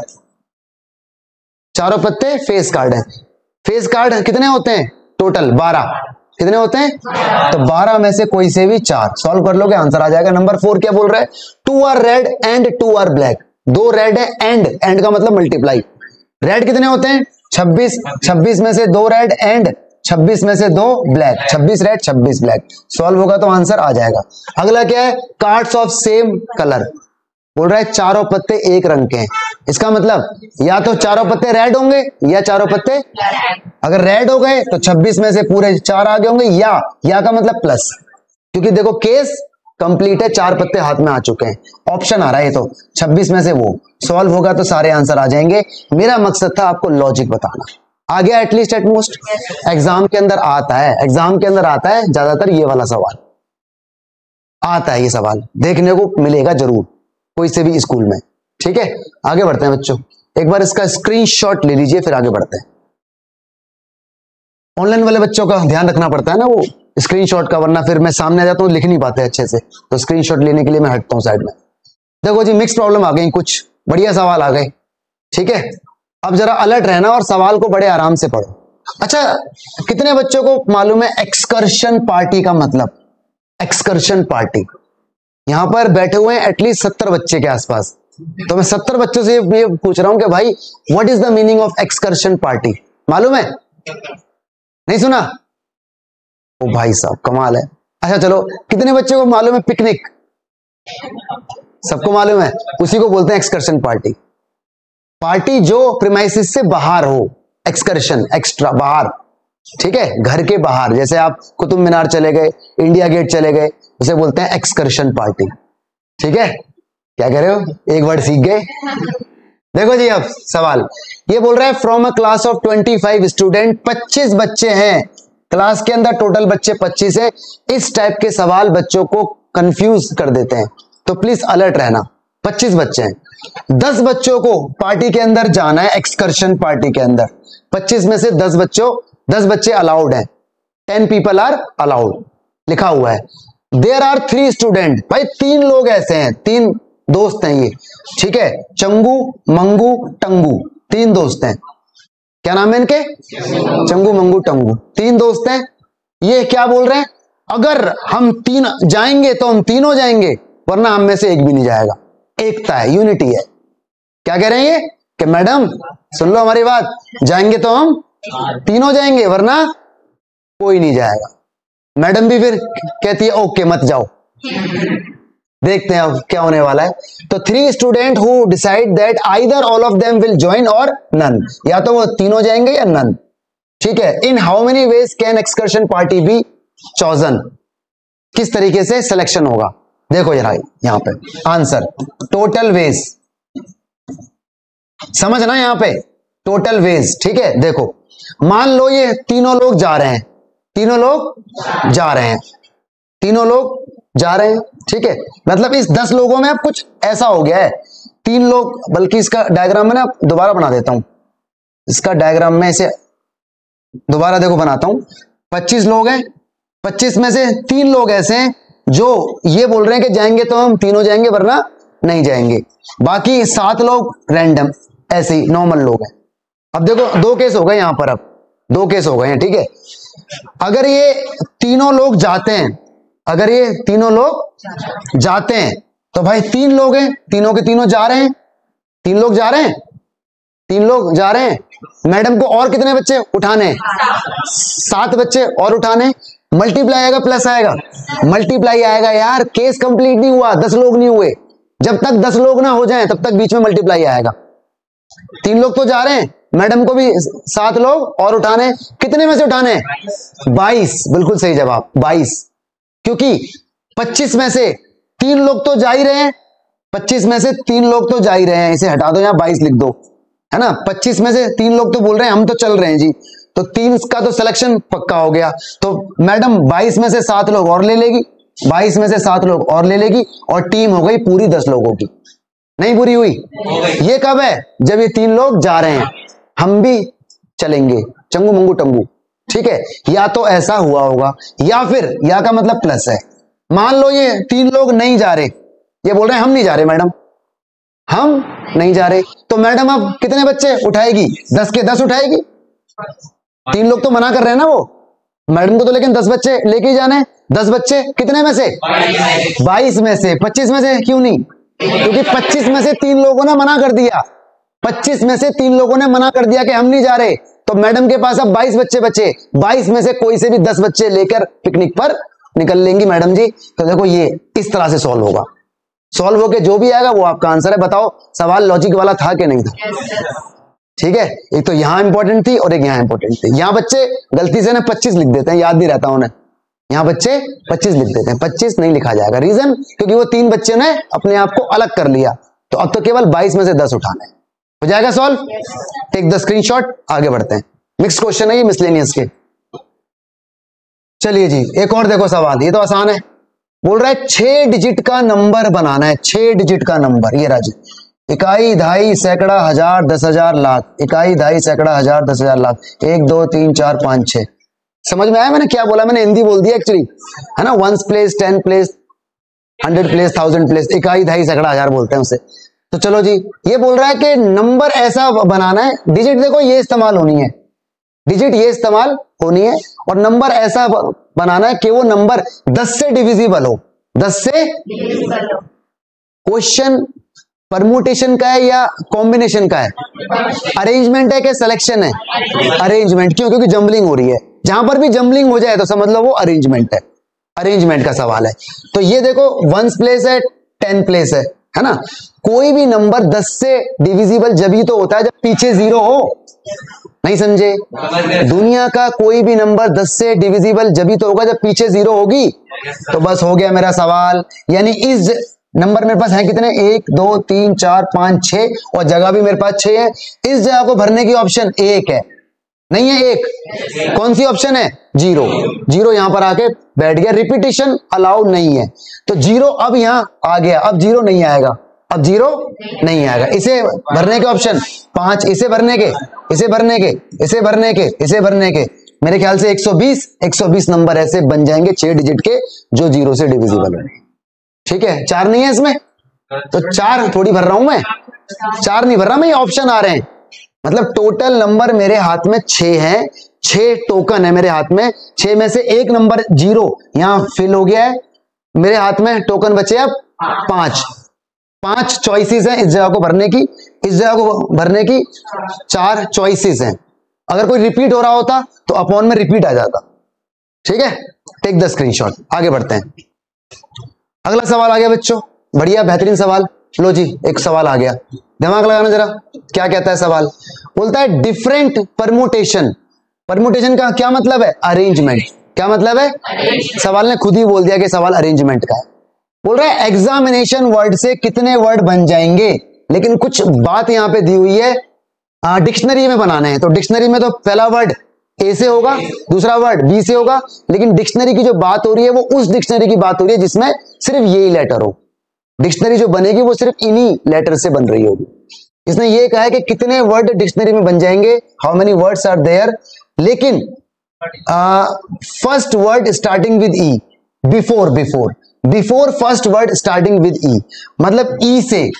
चारों पत्ते फेस कार्ड है। फेस कार्ड कितने होते हैं टोटल? 12। कितने होते हैं? तो 12 में से कोई से भी 4 सॉल्व कर लोगे, आंसर आ जाएगा। नंबर 4 क्या बोल रहा है? 2 are red and 2 are black, 2 red है, एंड का मतलब मल्टीप्लाई। रेड कितने होते हैं? 26, 26 में से 2 रेड एंड 26 में से 2 ब्लैक, 26 रेड 26 ब्लैक। सॉल्व होगा तो आंसर आ जाएगा। अगला क्या है? कार्ड्स ऑफ सेम कलर, बोल रहा है चारों पत्ते एक रंग के हैं। इसका मतलब या तो चारों पत्ते रेड होंगे या चारों पत्ते, अगर रेड हो गए तो 26 में से पूरे 4 आ गए होंगे, या का मतलब प्लस, क्योंकि देखो केस कंप्लीट है, 4 पत्ते हाथ में आ चुके हैं। ऑप्शन आ रहा है तो 26 में से वो सॉल्व होगा तो सारे आंसर आ जाएंगे। मेरा मकसद था आपको लॉजिक बताना। आ गया एटलीस्ट एटमोस्ट। एग्जाम के अंदर आता है, एग्जाम के अंदर आता है ज्यादातर ये वाला सवाल आता है, ये सवाल देखने को मिलेगा जरूर कोई से भी स्कूल में। ठीक है, आगे बढ़ते हैं बच्चों। एक बार इसका स्क्रीनशॉट ले लीजिए, फिर आगे बढ़ते हैं। ऑनलाइन वाले बच्चों का ध्यान रखना पड़ता है ना वो स्क्रीनशॉट का, वरना फिर मैं सामने आ जाता हूं, लिख नहीं पाते अच्छे से, तो स्क्रीनशॉट लेने के लिए मैं हटता हूं साइड में। देखो जी, मिक्स प्रॉब्लम आ गई, कुछ बढ़िया सवाल आ गए। ठीक है, अब जरा अलर्ट रहना और सवाल को बड़े आराम से पढ़ो। अच्छा, कितने बच्चों को मालूम है एक्सकर्शन पार्टी का मतलब? एक्सकर्शन पार्टी, यहां पर बैठे हुए हैं एटलीस्ट 70 बच्चे के आसपास, तो मैं 70 बच्चों से ये पूछ रहा हूं कि भाई what is the meaning of excursion party? मालूम है? नहीं सुना? ओ भाई साहब कमाल है। अच्छा चलो, कितने बच्चों को मालूम है पिकनिक? सबको मालूम है, उसी को बोलते हैं एक्सकर्शन पार्टी। पार्टी जो प्रीमाइसिस से बाहर हो, एक्सकर्शन एक्स्ट्रा बाहर। ठीक है, घर के बाहर, जैसे आप कुतुब मीनार चले गए, इंडिया गेट चले गए, उसे बोलते हैं एक्सकर्शन पार्टी। ठीक है, क्या कह रहे हो? एक वर्ड सीख गए। देखो जी, अब सवाल ये बोल रहा है from a class of 25 student, 25 बच्चे हैं क्लास के अंदर, टोटल बच्चे 25 है। इस टाइप के सवाल बच्चों को कंफ्यूज कर देते हैं, तो प्लीज अलर्ट रहना। 25 बच्चे हैं, 10 बच्चों को पार्टी के अंदर जाना है, एक्सकर्शन पार्टी के अंदर। 25 में से 10 बच्चे अलाउड हैं, 10 पीपल आर अलाउड लिखा हुआ है। देयर आर 3 स्टूडेंट, भाई 3 लोग ऐसे हैं, 3 दोस्त हैं ये। ठीक है, चंगू मंगू टंगू, 3 दोस्त हैं। क्या नाम है इनके? चंगू मंगू टंगू, 3 दोस्त हैं। ये क्या बोल रहे हैं? अगर हम 3 जाएंगे तो हम तीनों जाएंगे, वरना हम में से एक भी नहीं जाएगा। एकता है, यूनिटी है। क्या कह रहे हैं ये कि मैडम सुन लो हमारी बात, जाएंगे तो हम तीनों जाएंगे, वरना कोई नहीं जाएगा। मैडम भी फिर कहती है ओके मत जाओ, देखते हैं अब क्या होने वाला है। तो 3 student who decide that either all of them will join और नन, या तो वो तीनों जाएंगे या नन। ठीक है, in how many ways can excursion party be chosen, किस तरीके से सिलेक्शन होगा। देखो जरा यहां पे आंसर टोटल वेज, समझना यहां पे टोटल वेज। ठीक है, देखो मान लो ये तीनों लोग जा रहे हैं, तीनों लोग जा रहे हैं, तीनों लोग जा रहे हैं। ठीक है, मतलब इस 10 लोगों में अब कुछ ऐसा हो गया है, 3 लोग, बल्कि इसका डायग्राम में ना दोबारा बना देता हूं, इसका डायग्राम में इसे दोबारा देखो बनाता हूं। 25 लोग हैं, 25 में से 3 लोग ऐसे हैं जो ये बोल रहे हैं कि जाएंगे तो हम तीनों जाएंगे वरना नहीं जाएंगे, बाकी 7 लोग रैंडम ऐसे ही नॉर्मल लोग हैं। अब देखो 2 केस हो गए यहां पर, अब 2 केस हो गए हैं। ठीक है, अगर ये तीनों लोग जाते हैं, अगर ये तीनों लोग जाते हैं तो भाई 3 लोग हैं, तीनों के तीनों जा रहे हैं, 3 लोग जा रहे हैं, 3 लोग जा रहे हैं। मैडम को और कितने बच्चे उठाने, 7 बच्चे और उठाने। मल्टीप्लाई आएगा प्लस आएगा, मल्टीप्लाई आएगा यार, केस कंप्लीट नहीं हुआ, 10 लोग नहीं हुए, जब तक 10 लोग ना हो जाएं तब तक बीच में मल्टीप्लाई आएगा। 3 लोग तो जा रहे हैं, मैडम को भी 7 लोग और उठाने, कितने में से उठाने, 22, बिल्कुल सही जवाब 22, क्योंकि 25 में से 3 लोग तो जा ही रहे हैं, 25 में से 3 लोग तो जा ही रहे हैं, इसे हटा दो, यहां 22 लिख दो, है ना। 25 में से 3 लोग तो बोल रहे हैं हम तो चल रहे हैं जी, तो 3 का तो सिलेक्शन पक्का हो गया। तो मैडम 22 में से 7 लोग और ले लेगी, 22 में से 7 लोग और ले लेगी, और टीम हो गई पूरी 10 लोगों की। नहीं पूरी हुई? ये कब है? जब ये 3 लोग जा रहे हैं, हम भी चलेंगे, चंगू मंगू टंगू। ठीक है, या तो ऐसा हुआ होगा, या फिर या का मतलब प्लस है। मान लो ये 3 लोग नहीं जा रहे, ये बोल रहे हैं हम नहीं जा रहे मैडम, हम नहीं जा रहे, तो मैडम अब कितने बच्चे उठाएगी, 10 के 10 उठाएगी। 3 लोग तो मना कर रहे हैं ना वो मैडम को, तो लेकिन 10 बच्चे लेके ही जाने। 10 बच्चे कितने में से, 22 में से। 25 में से क्यों नहीं, क्योंकि 25 में से 3 लोगों ने मना कर दिया, 25 में से 3 लोगों ने मना कर दिया कि हम नहीं जा रहे, तो मैडम के पास अब 22 बच्चे बचे, 22 में से कोई से भी 10 बच्चे लेकर पिकनिक पर निकल लेंगी मैडम जी। तो देखो ये इस तरह से सॉल्व होगा, सॉल्व होके जो भी आएगा वो आपका आंसर है। बताओ सवाल लॉजिक वाला था कि नहीं था? ठीक है, एक तो यहां इंपॉर्टेंट थी और एक यहां इंपॉर्टेंट थी। यहां बच्चे गलती से ना 25 लिख देते हैं, याद नहीं रहता उन्हें, यहां बच्चे 25 लिख देते हैं, 25 नहीं लिखा जाएगा। रीजन, क्योंकि वो 3 बच्चे ने अपने आप को अलग कर लिया, तो अब तो केवल 22 में से 10 उठाना है। हो जाएगा सॉल्व, टेक द स्क्रीनशॉट, आगे बढ़ते हैं। मिक्स क्वेश्चन है ये, मिसलेनियस के। चलिए जी एक और देखो सवाल, ये तो आसान है। बोल रहा है 6 डिजिट का नंबर बनाना है, 6 डिजिट का नंबर। ये राजी, इकाई, दहाई, सैकड़ा, हजार, 10,000, लाख। इकाई, दहाई, सैकड़ा, हजार, 10,000, लाख। 1 2 3 4 5 6। समझ में आया मैंने क्या बोला? मैंने हिंदी बोल दिया एक्चुअली, है ना। 1 प्लेस, 10 प्लेस, 100 प्लेस, 1000 प्लेस। इकाई, दहाई, सैकड़ा, हजार बोलते हैं उसे। तो चलो जी, ये बोल रहा है कि नंबर ऐसा बनाना है, डिजिट देखो ये इस्तेमाल होनी है, डिजिट ये इस्तेमाल होनी है, और नंबर ऐसा बनाना है कि वो नंबर 10 से डिविजिबल हो, 10 से। क्वेश्चन परमुटेशन का है या कॉम्बिनेशन का है? अरेंजमेंट है कि सिलेक्शन है? अरेंजमेंट। क्यों? क्योंकि जंबलिंग हो रही है, जहां पर भी जंबलिंग हो जाए तो समझ लो वो अरेंजमेंट है, अरेंजमेंट का सवाल है। तो ये देखो 1 प्लेस है, 10 प्लेस है ना। कोई भी नंबर 10 से डिविजिबल जब ही तो होता है जब पीछे 0 हो, नहीं समझे? दुनिया का कोई भी नंबर 10 से डिविजिबल जब ही तो होगा जब पीछे 0 होगी। तो बस हो गया मेरा सवाल, यानी इस नंबर मेरे पास है कितने, 1 2 3 4 5 6, और जगह भी मेरे पास 6 है। इस जगह को भरने की ऑप्शन 1 है, नहीं है 1? कौन सी ऑप्शन है? 0। 0 यहां पर आके बैठ गया, रिपीटिशन अलाउड नहीं है, तो 0 अब यहां आ गया। अब 0 नहीं आएगा, अब 0 नहीं आएगा। इसे भरने के ऑप्शन 5, इसे भरने के, इसे भरने के, इसे भरने के, इसे भरने के, मेरे ख्याल से 120 नंबर ऐसे बन जाएंगे 6 डिजिट के जो 0 से डिविजिबल है। ठीक है, 4 नहीं है इसमें, तो 4 थोड़ी भर रहा हूं मैं, 4 नहीं भर रहा मैं, ये ऑप्शन आ रहे हैं। मतलब टोटल नंबर मेरे हाथ में 6 है, 6 टोकन है मेरे हाथ में, 6 में से एक नंबर 0 यहां फिल हो गया है, मेरे हाथ में टोकन बचे अब 5 चॉइसेस हैं इस जगह को भरने की, इस जगह को भरने की 4 चॉइसेस हैं। अगर कोई रिपीट हो रहा होता तो अपॉन में रिपीट आ जाता। ठीक है, टेक द स्क्रीनशॉट, आगे बढ़ते हैं। अगला सवाल आ गया बच्चों, बढ़िया बेहतरीन सवाल। लो जी, एक सवाल आ गया, दिमाग लगाना जरा। क्या कहता है सवाल? बोलता है डिफरेंट परमुटेशन। परमुटेशन का क्या मतलब है? अरेंजमेंट। क्या मतलब है? सवाल ने खुद ही बोल दिया कि सवाल अरेंजमेंट का है। बोल रहा है एग्जामिनेशन वर्ड से कितने वर्ड बन जाएंगे, लेकिन कुछ बात यहां पे दी हुई है, डिक्शनरी में बनाने हैं। तो डिक्शनरी में तो पहला वर्ड ए से होगा, दूसरा वर्ड बी से होगा, लेकिन डिक्शनरी की जो बात हो रही है वो उस डिक्शनरी की बात हो रही है जिसमें सिर्फ यही लेटर हो। डिक्शनरी जो बनेगी वो सिर्फ इन्हीं लेटर से बन रही होगी। इसने ये कहा है कि कितने वर्ड डिक्शनरी में बन जाएंगे, how many words are there, लेकिन first word starting with E, before first word starting with E, मतलब ई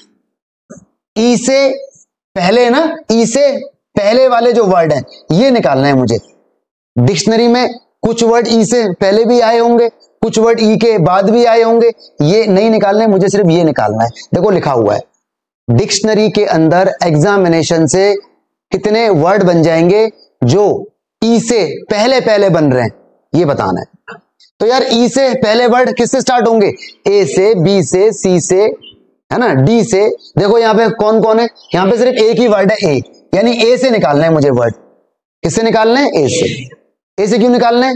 से पहले ना, ई से पहले वाले जो वर्ड हैं ये निकालना है मुझे। डिक्शनरी में कुछ वर्ड ई से पहले भी आए होंगे, कुछ वर्ड ई के बाद भी आए होंगे, ये नहीं निकालना है मुझे, सिर्फ ये निकालना है। देखो लिखा हुआ है डिक्शनरी के अंदर एग्जामिनेशन से कितने वर्ड बन जाएंगे जो ई से पहले पहले बन रहे हैं, ये बताना है। तो यार ई से पहले वर्ड किससे स्टार्ट होंगे? ए से, बी से, सी से, है ना, डी से। देखो यहाँ पे कौन कौन है, यहाँ पे सिर्फ एक ही वर्ड है ए, यानी ए से निकालना है मुझे वर्ड। किससे निकालना है? ए से। ए से क्यों निकालना है?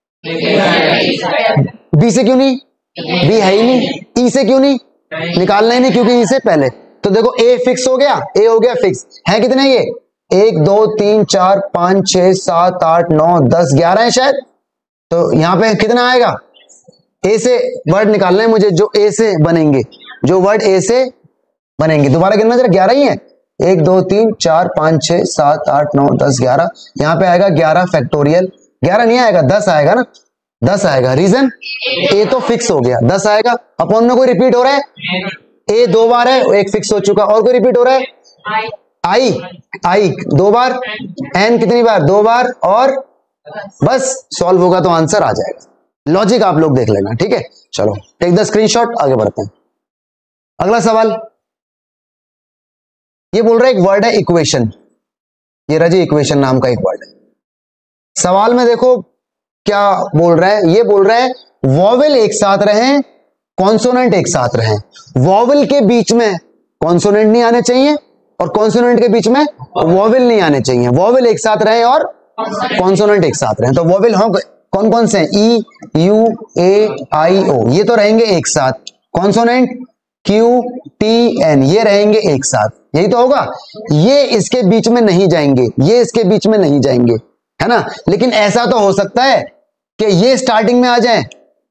बी से क्यों नहीं? बी है ही नहीं। ई से क्यों नहीं? निकालना ही नहीं क्योंकि ई से पहले। तो देखो ए फिक्स हो गया, ए हो गया फिक्स। है कितने ये? 1 2 3 4 5 6 7 8 9 10 11 है शायद। तो यहां पे कितना आएगा? ए से वर्ड निकालना है मुझे जो ए से बनेंगे, जो वर्ड ए से बनेंगे। दोबारा गिनना जरा, 11 ही है। 1 2 3 4 5 6 7 8 9 10 11। यहां पे आएगा 11 फैक्टोरियल। 11 नहीं आएगा, 10 आएगा ना, 10 आएगा। रीजन ए तो फिक्स हो गया, 10 आएगा। अपॉन में कोई रिपीट हो रहा है? ए 2 बार है, एक फिक्स हो चुका। और कोई रिपीट हो रहा है? आई 2 बार। एन कितनी बार? 2 बार। और बस सॉल्व होगा तो आंसर आ जाएगा। लॉजिक आप लोग देख लेना, ठीक है। चलो टेक द स्क्रीनशॉट, आगे बढ़ते हैं। अगला सवाल ये बोल रहा है एक वर्ड है इक्वेशन। ये रजी इक्वेशन नाम का एक वर्ड है। सवाल में देखो क्या बोल रहा है, ये बोल रहा है वॉवेल एक साथ रहें, कॉन्सोनेंट एक साथ रहें। वॉवेल के बीच में कॉन्सोनेंट नहीं आने चाहिए और कॉन्सोनेंट के बीच में वॉवेल नहीं आने चाहिए। वॉवेल एक साथ रहें और कॉन्सोनेंट एक साथ रहें। तो वॉवेल हो कौन कौन से हैं? ई, यू, ए, आई, ओ, ये तो रहेंगे एक साथ। कॉन्सोनेंट क्यू, टी, एन, ये रहेंगे एक साथ। यही तो होगा। ये इसके बीच में नहीं जाएंगे, ये इसके बीच में नहीं जाएंगे, है ना। लेकिन ऐसा तो हो सकता है कि ये स्टार्टिंग में आ जाए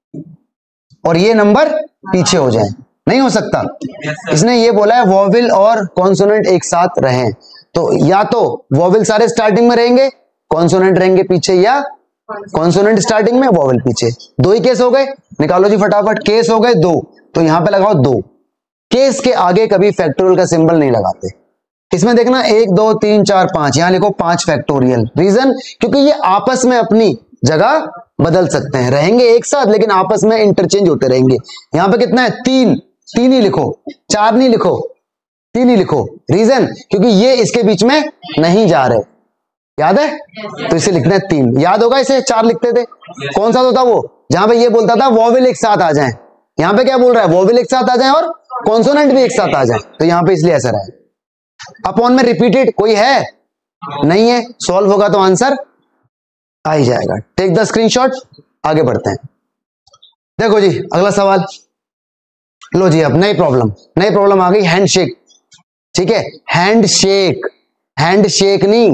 और ये नंबर पीछे हो जाए। नहीं हो सकता। इसने ये बोला है वॉवेल और कॉन्सोनेंट एक साथ रहें। तो या तो वॉवेल सारे स्टार्टिंग में रहेंगे, कॉन्सोनेंट रहेंगे पीछे, या कॉन्सोनेंट स्टार्टिंग में वॉवेल पीछे। 2 ही केस हो गए, निकालो जी फटाफट। केस हो गए 2, तो यहां पे लगाओ 2। केस के आगे कभी फैक्टोरियल का सिंबल नहीं लगाते। इसमें देखना 1 2 3 4 5, यहां लिखो 5 फैक्टोरियल। रीजन क्योंकि ये आपस में अपनी जगह बदल सकते हैं, रहेंगे एक साथ लेकिन आपस में इंटरचेंज होते रहेंगे। यहां पे कितना है? 3 ही लिखो, 4 नहीं लिखो, 3 ही लिखो। रीजन क्योंकि ये इसके बीच में नहीं जा रहे, याद है? तो इसे लिखना है 3। याद होगा इसे 4 लिखते थे। कौन सा होता वो जहां पे ये बोलता था वॉवेल एक साथ आ जाए। यहां पे क्या बोल रहा है? वॉवेल एक साथ आ जाए और कॉन्सोनेंट भी एक साथ आ जाए। तो यहां पे इसलिए ऐसा रहा। अपॉन में रिपीटेड कोई है? नहीं है। सॉल्व होगा तो आंसर आ ही जाएगा। टेक द स्क्रीनशॉट, आगे बढ़ते हैं। देखो जी अगला सवाल। लो जी अब नई प्रॉब्लम आ गई, हैंडशेक। ठीक है, हैंडशेक नहीं,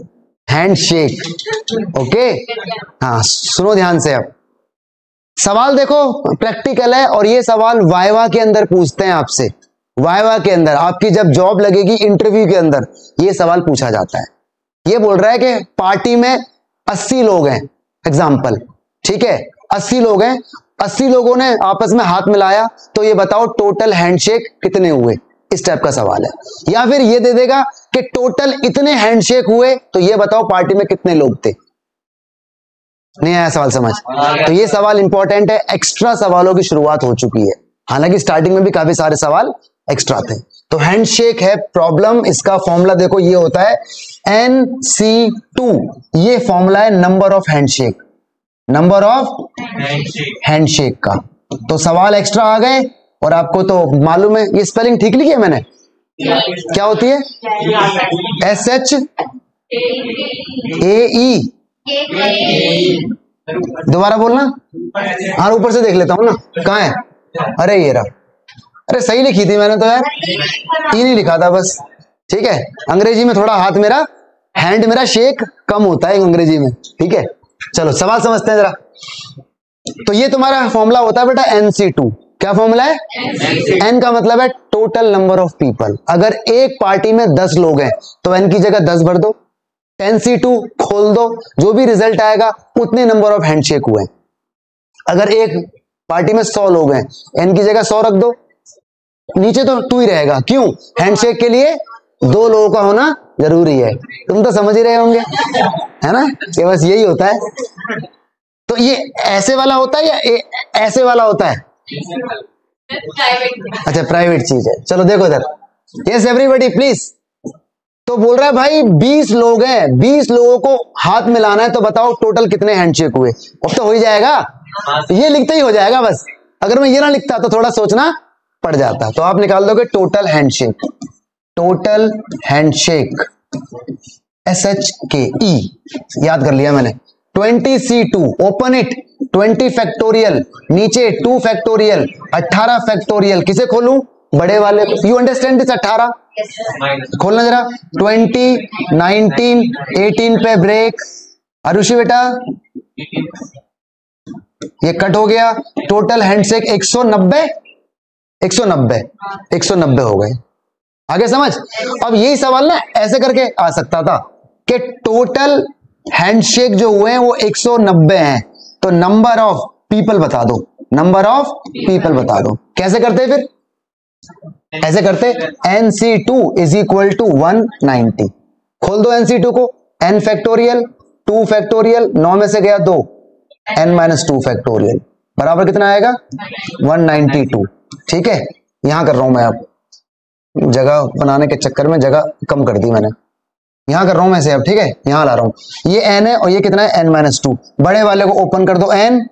हैंडशेक। ओके, हाँ सुनो ध्यान से। अब सवाल देखो प्रैक्टिकल है और ये सवाल वाइवा के अंदर पूछते हैं आपसे। वाइवा के अंदर आपकी जब जॉब लगेगी, इंटरव्यू के अंदर ये सवाल पूछा जाता है। ये बोल रहा है कि पार्टी में 80 लोग हैं, एग्जाम्पल, ठीक है, 80 लोग हैं, 80 लोगों ने आपस में हाथ मिलाया, तो ये बताओ टोटल हैंडशेक कितने हुए। इस टाइप का सवाल है। या फिर ये दे देगा कि टोटल इतने हैंडशेक हुए, तो ये बताओ पार्टी में कितने लोग थे। नहीं आया सवाल समझ? तो ये सवाल इंपॉर्टेंट है। एक्स्ट्रा सवालों की शुरुआत हो चुकी है, हालांकि स्टार्टिंग में भी काफी सारे सवाल एक्स्ट्रा थे। तो हैंडशेक है प्रॉब्लम। इसका फॉर्मूला देखो ये होता है NC2। ये फॉर्मूला है number of handshake, number of handshake का। तो सवाल एक्स्ट्रा आ गए, और आपको तो मालूम है ये स्पेलिंग ठीक लिखी है मैंने, क्या होती है? SHAE। दोबारा बोलना। हाँ ऊपर से देख लेता हूँ ना, कहाँ है? अरे ये रहा। अरे सही लिखी थी मैंने तो यार, ई नहीं लिखा था बस। ठीक है, अंग्रेजी में थोड़ा हाथ मेरा, हैंड मेरा शेक कम होता है अंग्रेजी में। ठीक है, चलो सवाल समझते हैं जरा। तो ये तुम्हारा फॉर्मूला होता है बेटा NC2। क्या फॉर्मूला है? N का मतलब है टोटल नंबर ऑफ पीपल। अगर एक पार्टी में 10 लोग हैं तो N की जगह 10 भर दो, NC2 खोल दो, जो भी रिजल्ट आएगा उतने नंबर ऑफ हैंडशेक हुए। अगर एक पार्टी में 100 लोग हैं, N की जगह 100 रख दो, नीचे तो 2 ही रहेगा। क्यों? हैंडशेक के लिए 2 लोगों का होना जरूरी है। तुम तो समझ ही रहे होंगे, है ना, कि बस यही होता है। तो ये ऐसे वाला होता है या ऐसे वाला होता है? अच्छा प्राइवेट चीज है। चलो देखो इधर, यस एवरीबॉडी प्लीज। तो बोल रहा है भाई 20 लोग हैं, 20 लोगों को हाथ मिलाना है, तो बताओ टोटल कितने हैंडशेक हुए। अब तो हो ही जाएगा, ये लिखते ही हो जाएगा बस। अगर मैं ये ना लिखता तो थोड़ा सोचना पड़ जाता। तो आप निकाल दोगे total handshake, total handshake SHAE, याद कर लिया मैंने। 20C2 ओपन इट, 20 फैक्टोरियल, नीचे 2 फैक्टोरियल, 18 फैक्टोरियल। किसे खोलूं? बड़े वाले को। You understand this? 18 खोलना जरा। 20, 19, 18 पे ब्रेक। आरुषि बेटा ये कट हो गया। टोटल हैंडशेक 190, 190 हो गए। आगे समझ। अब यही सवाल ना ऐसे करके आ सकता था कि टोटल हैंडशेक जो हुए हैं वो 190 हैं, तो नंबर ऑफ पीपल बता दो, नंबर ऑफ पीपल बता दो। कैसे करते फिर? ऐसे करते NC2 इज इक्वल टू 190। खोल दो NC2 को, n फैक्टोरियल 2 फैक्टोरियल, 9 में से गया 2, n-2 फैक्टोरियल बराबर कितना आएगा? 192। ठीक है, यहां कर रहा हूं मैं, अब जगह बनाने के चक्कर में जगह कम कर दी मैंने, यहां कर रहा हूं मैं से अब। ठीक है, यहां ला रहा हूं। ये n है और ये कितना है? n-2। बड़े वाले को ओपन कर दो,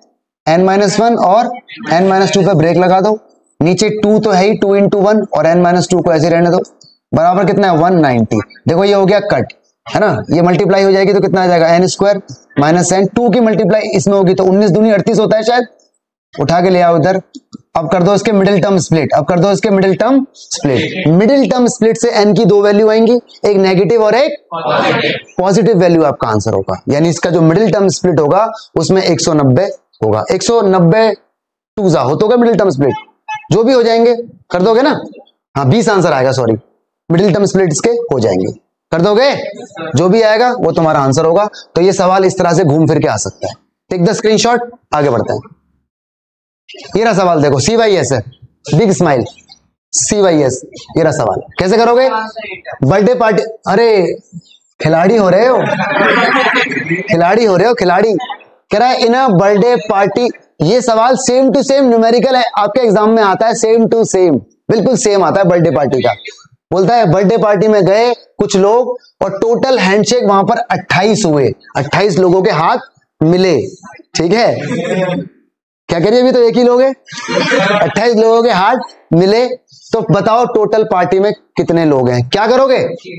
n-1 और n-2 पे ब्रेक लगा दो। नीचे 2 तो है ही, 2 into 1 और n-2 को ऐसे रहने दो। बराबर कितना है? 190। देखो ये हो गया कट, है ना। ये मल्टीप्लाई हो जाएगी तो कितना आ जाएगा? n² minus n। 2 की मल्टीप्लाई इसमें होगी तो 19 दूनी 38 होता है शायद। उठा के ले आओ इधर। अब कर दो इसके मिडिल टर्म स्प्लिट, अब कर दो इसके middle term split. Middle term split से n की 2 वैल्यू आएंगी, एक नेगेटिव और एक पॉजिटिव वैल्यू आपका आंसर होगा। यानी इसका जो मिडिल टर्म स्प्लिट होगा उसमें 190 होगा। 190 2 हो तो मिडिल टर्म स्प्लिट जो भी हो जाएंगे, कर दोगे ना। हाँ 20 आंसर आएगा, सॉरी मिडिल टर्म स्प्लिट इसके हो जाएंगे, कर दोगे। जो भी आएगा वो तुम्हारा आंसर होगा। तो ये सवाल इस तरह से घूम फिर के आ सकता है। टेक द स्क्रीनशॉट, आगे बढ़ते हैं। ये रहा सवाल, देखो CYS है, बिग स्माइल CYS। ये रहा सवाल, कैसे करोगे? बर्थडे पार्टी, अरे खिलाड़ी हो रहे हो, खिलाड़ी हो रहे हो, खिलाड़ी। कह रहा है इन अ बर्थडे पार्टी। ये सवाल सेम टू सेम न्यूमेरिकल है, आपके एग्जाम में आता है सेम टू सेम, बिल्कुल सेम आता है बर्थडे पार्टी का। बोलता है बर्थडे पार्टी में गए कुछ लोग और टोटल हैंडशेक वहां पर 28 हुए, 28 लोगों के हाथ मिले। ठीक है, क्या करिए, अभी तो एक ही लोग है, 28 लोगों के हाथ मिले। तो बताओ टोटल पार्टी में कितने लोग हैं? क्या करोगे?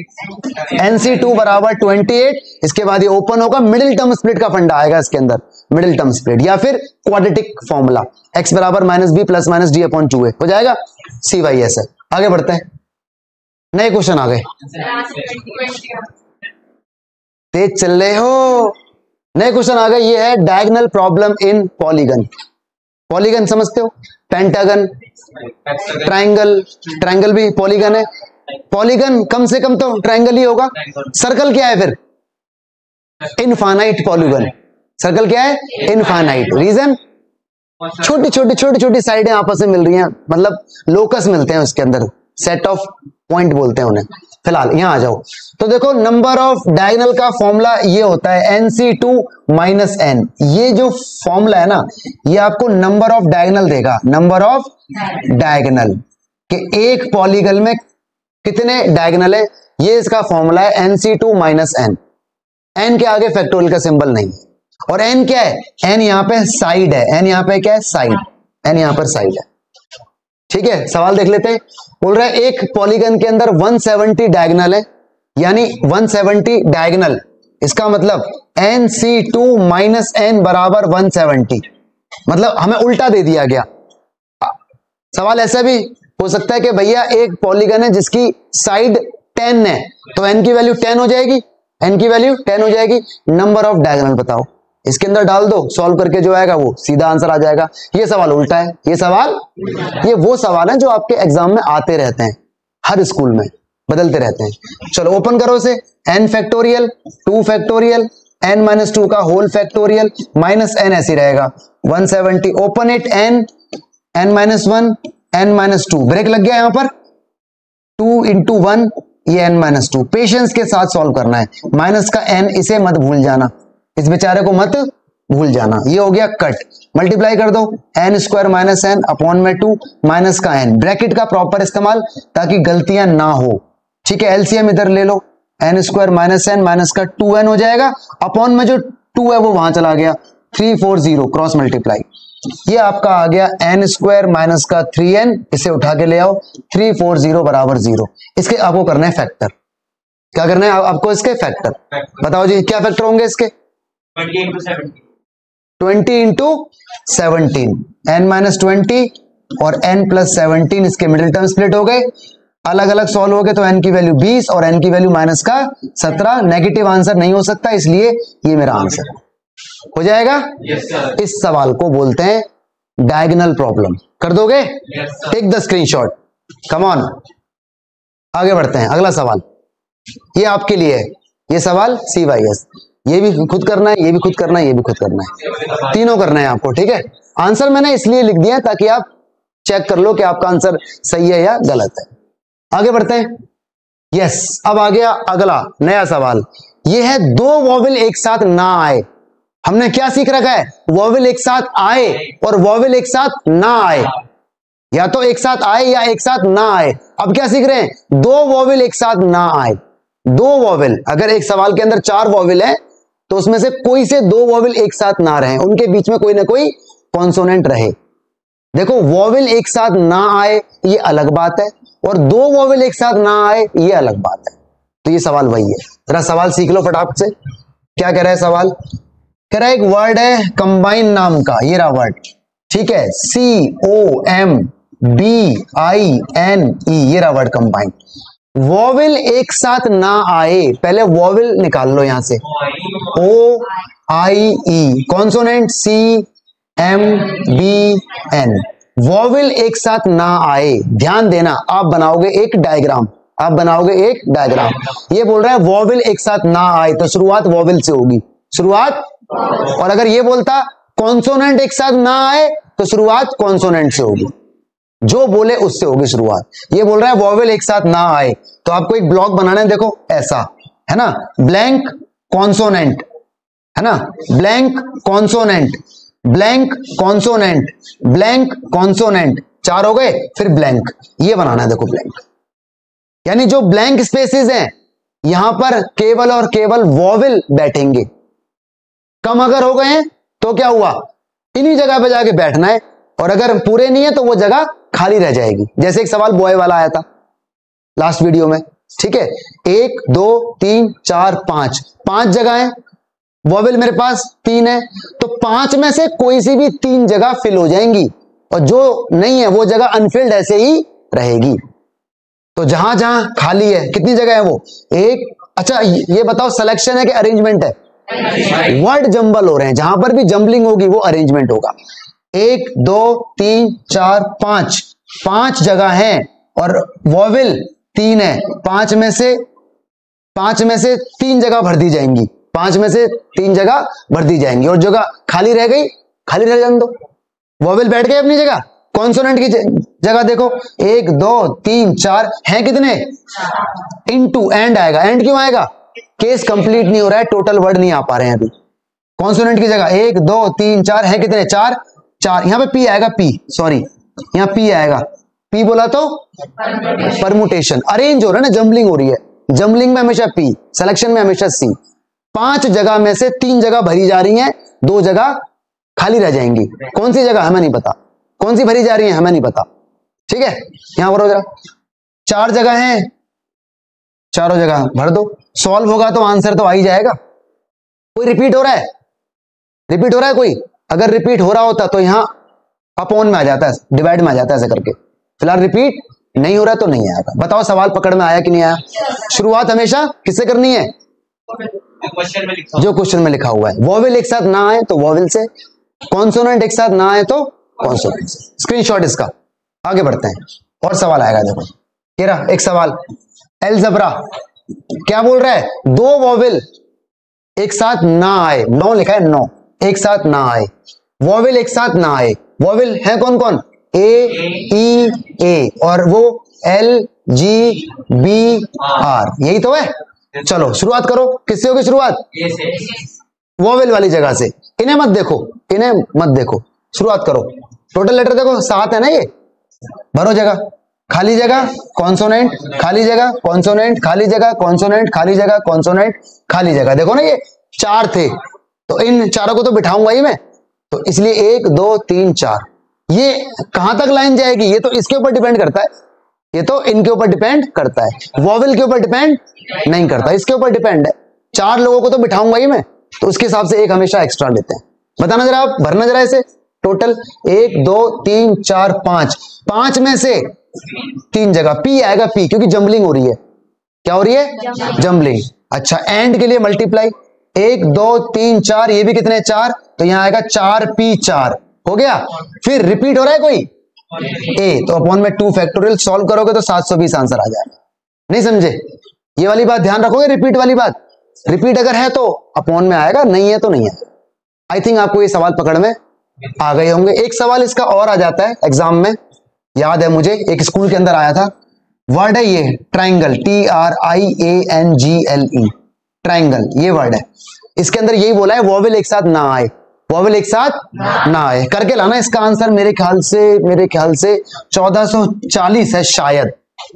NC2 बराबर 28। इसके बाद ये ओपन होगा, मिडिल टर्म स्प्लिट का फंडा आएगा इसके अंदर, मिडिल टर्म स्प्लिट या फिर क्वाड्रेटिक फॉर्मूला, x बराबर -b plus -d upon 2a हो जाएगा। CYS है। आगे बढ़ते हैं, नए क्वेश्चन आ गए, तेज चल रहे हो। नए क्वेश्चन आ गए। ये है diagonal problem in polygon. Polygon समझते हो? पेंटागन, ट्राइंगल, ट्राइंगल भी पॉलीगन है। पॉलीगन कम से कम तो ट्राइंगल ही होगा। सर्कल क्या है फिर? Infinite polygon. सर्कल क्या है? इनफाइनाइट। रीजन? छोटी छोटी छोटी छोटी साइडें आपस में मिल रही हैं, मतलब लोकस मिलते हैं उसके अंदर, सेट ऑफ पॉइंट बोलते हैं उन्हें। फिलहाल यहां आ जाओ। तो देखो नंबर ऑफ डायगोनल का फॉर्मूला ये होता है NC2 माइनस n। ये जो फॉर्मूला है ना, ये आपको नंबर ऑफ डायगोनल देगा, नंबर ऑफ डायगोनल कि एक पॉलीगन में कितने डायगोनल है, ये इसका फॉर्मूला है NC2 माइनस n। n के आगे फैक्टोरियल का सिंबल नहीं, और n क्या है? n यहां पे साइड है, n यहां पे क्या है? साइड। n यहां पर साइड है। ठीक है, सवाल देख लेते हैं। बोल रहा है एक पॉलीगन के अंदर 170 डायगोनल है, यानी 170 डायगोनल, इसका मतलब nc2 माइनस n बराबर 170, मतलब हमें उल्टा दे दिया गया। सवाल ऐसा भी हो सकता है कि भैया एक पॉलीगन है जिसकी साइड 10 है, तो n की वैल्यू 10 हो जाएगी, n की वैल्यू 10 हो जाएगी। नंबर ऑफ डायगोनल बताओ, इसके अंदर डाल दो, सॉल्व करके जो आएगा वो सीधा आंसर आ जाएगा। ये सवाल उल्टा है, ये वो सवाल है जो आपके एग्जाम में आते रहते हैं, हर स्कूल में बदलते रहते हैं। चलो ओपन करो इसे, n factorial 2 factorial n minus 2 का होल फैक्टोरियल माइनस n ऐसे रहेगा 170, open it, n minus 1 n minus 2, break लग गया यहां पर, 2 इंटू 1 ये n माइनस 2, पेशेंस के साथ सॉल्व करना है। माइनस का n, इसे मत भूल जाना, इस बेचारे को मत भूल जाना। ये हो गया कट, मल्टीप्लाई कर दो, n square minus n upon में 2 माइनस का n, ब्रैकेट का प्रॉपर इस्तेमाल ताकि गलतियां ना हो। ठीक है, एलसीएम इधर ले लो, n square minus n minus का 2n हो जाएगा, अपॉन में जो 2 है वो वहां चला गया, 340 क्रॉस मल्टीप्लाई, ये आपका आ गया n स्क्वायर माइनस का 3n, इसे उठा के ले आओ, 340 बराबर 0। इसके आपको करना है फैक्टर, क्या करना है आपको इसके फैक्टर, बताओ जी क्या फैक्टर होंगे इसके, 20 इंटू 17, n माइनस 20 और n प्लस 17, इसके मिडिल टर्म स्प्लिट हो गए, अलग अलग सॉल्व हो गए, तो n की वैल्यू 20 और n की वैल्यू माइनस का 17, नेगेटिव आंसर नहीं हो सकता, इसलिए ये मेरा आंसर हो जाएगा। इस सवाल को बोलते हैं डायगोनल प्रॉब्लम। कर दोगे? Take the screenshot, come on. आगे बढ़ते हैं, अगला सवाल ये आपके लिए है, ये सवाल CYS, ये भी खुद करना है, ये भी खुद करना है, ये भी खुद करना है, तीनों करना है आपको। ठीक है, आंसर मैंने इसलिए लिख दिया ताकि आप चेक कर लो कि आपका आंसर सही है या गलत है। आगे बढ़ते हैं। यस, अब आ गया अगला नया सवाल, ये है दो वॉवेल एक साथ ना आए। हमने क्या सीख रखा है, वॉवेल एक साथ आए और वॉवेल एक साथ ना आए, या तो एक साथ आए या एक साथ ना आए। अब क्या सीख रहे हैं, दो वॉवेल एक साथ ना आए। दो वॉवेल, अगर एक सवाल के अंदर 4 वॉवेल है तो उसमें से कोई से 2 वॉवेल एक साथ ना रहे, उनके बीच में कोई ना कोई कॉन्सोनेंट रहे। देखो, वॉवेल एक साथ ना आए ये अलग बात है, और 2 वॉवेल एक साथ ना आए ये अलग बात है। तो ये सवाल वही है, जरा सवाल सीख लो फटाफट से। क्या कह रहा है सवाल, कह रहा है एक वर्ड है कंबाइन नाम का, ये रहा वर्ड, ठीक है, COMBINE, ये रहा वर्ड कंबाइन। वॉवेल एक साथ ना आए, पहले वॉवेल निकाल लो यहां से, OIE, कॉन्सोनेंट CMBN, वॉवेल एक साथ ना आए। ध्यान देना, आप बनाओगे एक डायग्राम, ये बोल रहा है वॉवेल एक साथ ना आए, तो शुरुआत वॉवेल से होगी, शुरुआत। और अगर ये बोलता कॉन्सोनेंट एक साथ ना आए तो शुरुआत कॉन्सोनेंट से होगी, जो बोले उससे होगी शुरुआत। ये बोल रहा है वॉवेल एक साथ ना आए, तो आपको एक ब्लॉक बनाना है, देखो ऐसा है ना, ब्लैंक कॉन्सोनेंट है ना, blank consonant, blank consonant, blank consonant, 4 हो गए, फिर ब्लैंक, ये बनाना है। देखो ब्लैंक यानी जो ब्लैंक स्पेसेस हैं यहां पर केवल और केवल वॉवेल बैठेंगे। कम अगर हो गए हैं तो क्या हुआ, इन्हीं जगह पे जाके बैठना है, और अगर पूरे नहीं है तो वो जगह खाली रह जाएगी। जैसे एक सवाल बॉय वाला आया था लास्ट वीडियो में, ठीक है, 1 2 3 4 5, 5 जगह है, वॉवेल मेरे पास 3 है, तो 5 में से कोई सी भी 3 जगह फिल हो जाएंगी, और जो नहीं है वो जगह अनफिल्ड ऐसे ही रहेगी। तो जहां जहां खाली है, कितनी जगह है वो, 1। अच्छा ये बताओ सिलेक्शन है कि अरेंजमेंट है, वर्ड जंबल हो रहे हैं, जहां पर भी जंबलिंग होगी वो अरेंजमेंट होगा। 1 2 3 4 5, 5 जगह है और वॉवेल 3 है, 5 में से 3 जगह भर दी जाएंगी, 5 में से 3 जगह भर दी जाएंगी, और जगह खाली रह गई, खाली रह जाने दो, वॉवेल बैठ गए अपनी जगह। कॉन्सोनेंट की जगह देखो, 1 2 3 4 हैं कितने, इनटू एंड आएगा। एंड क्यों आएगा, केस कंप्लीट नहीं हो रहा है, टोटल वर्ड नहीं आ पा रहे हैं अभी। कॉन्सोनेंट की जगह 1 2 3 4 है कितने, 4 4, यहां पे पी आएगा, पी सॉरी यहां पी आएगा, पी बोला तो परमुटेशन, अरेंज हो रहा है ना, जंबलिंग हो रही है, जंबलिंग में हमेशा पी, सिलेक्शन में हमेशा सी। 5 जगह में से 3 जगह भरी जा रही हैं, 2 जगह खाली रह जाएंगी। कौन सी जगह हमें नहीं पता, कौन सी भरी जा रही है हमें नहीं पता, ठीक है। यहां पर हो जरा, 4 जगह है, चारों जगह भर दो, सॉल्व होगा तो आंसर तो आ ही जाएगा। कोई रिपीट हो रहा है, रिपीट हो रहा है कोई? अगर रिपीट हो रहा होता तो यहां अपॉन में आ जाता है, डिवाइड में आ जाता है ऐसे करके। फिलहाल रिपीट नहीं हो रहा तो नहीं आएगा। बताओ सवाल पकड़ में आया कि नहीं आया? शुरुआत हमेशा किससे करनी है? जो क्वेश्चन में लिखा हुआ है। वॉवेल एक साथ ना आए तो वॉवेल से, कॉन्सोनेंट एक साथ ना आए तो कॉन्सोनेंट से। स्क्रीनशॉट इसका, आगे बढ़ते हैं और सवाल आएगा। देखो ये रहा एक सवाल, एलजबरा क्या बोल रहा है? 2 वॉवेल एक साथ ना आए, 9 लिखा है, 9 एक साथ ना आए, वॉवेल एक साथ ना आए। वॉवेल है कौन कौन? ए, ई, ए, और वो एल, जी, बी, आर, यही तो है। चलो शुरुआत करो, किससे होगी शुरुआत? वॉवेल वाली जगह से। इन्हें मत देखो, इन्हें मत देखो, शुरुआत करो। टोटल लेटर देखो 7 है ना, ये भरो जगह, खाली जगह कॉन्सोनेंट, खाली जगह कॉन्सोनेंट, खाली जगह कॉन्सोनेंट, खाली जगह कॉन्सोनेंट, खाली जगह। देखो ना ये 4 थे, तो इन चारों को तो बिठाऊंगा ही मैं, तो इसलिए 1 2 3 4। ये कहां तक लाइन जाएगी ये तो इसके ऊपर डिपेंड करता है, ये तो इनके ऊपर डिपेंड करता है, वॉवेल के ऊपर डिपेंड नहीं करता, इसके ऊपर डिपेंड है। 4 लोगों को तो बिठाऊंगा ही मैं, तो उसके हिसाब से 1 हमेशा एक्स्ट्रा लेते हैं। बताना जरा आप, भरना जरा इसे। टोटल 1 2 3 4 5, 5 में से 3 जगह पी आएगा, पी, क्योंकि जंबलिंग हो रही है। क्या हो रही है? जंबलिंग। अच्छा, एंड के लिए मल्टीप्लाई, 1 2 3 4, ये भी कितने 4, तो यहां आएगा 4p4, हो गया। फिर रिपीट हो रहा है कोई? ए, तो अपॉन में 2 फैक्टोरियल, सॉल्व करोगे तो 720 आंसर आ जाएगा। नहीं समझे? ये वाली बात ध्यान रखोगे, रिपीट वाली बात। रिपीट अगर है तो अपॉन में आएगा, नहीं है तो नहीं आएगा। आई थिंक आपको ये सवाल पकड़ में आ गए होंगे। एक सवाल इसका और आ जाता है एग्जाम में, याद है मुझे, एक स्कूल के अंदर आया था। वर्ड है ये ट्राइंगल, TRIANGLE, ट्राइंगल, ये वर्ड है। इसके अंदर यही बोला है वॉवेल एक साथ ना आए, वॉवेल एक साथ ना आए। करके लाना इसका आंसर। मेरे ख्याल से 1440 है शायद,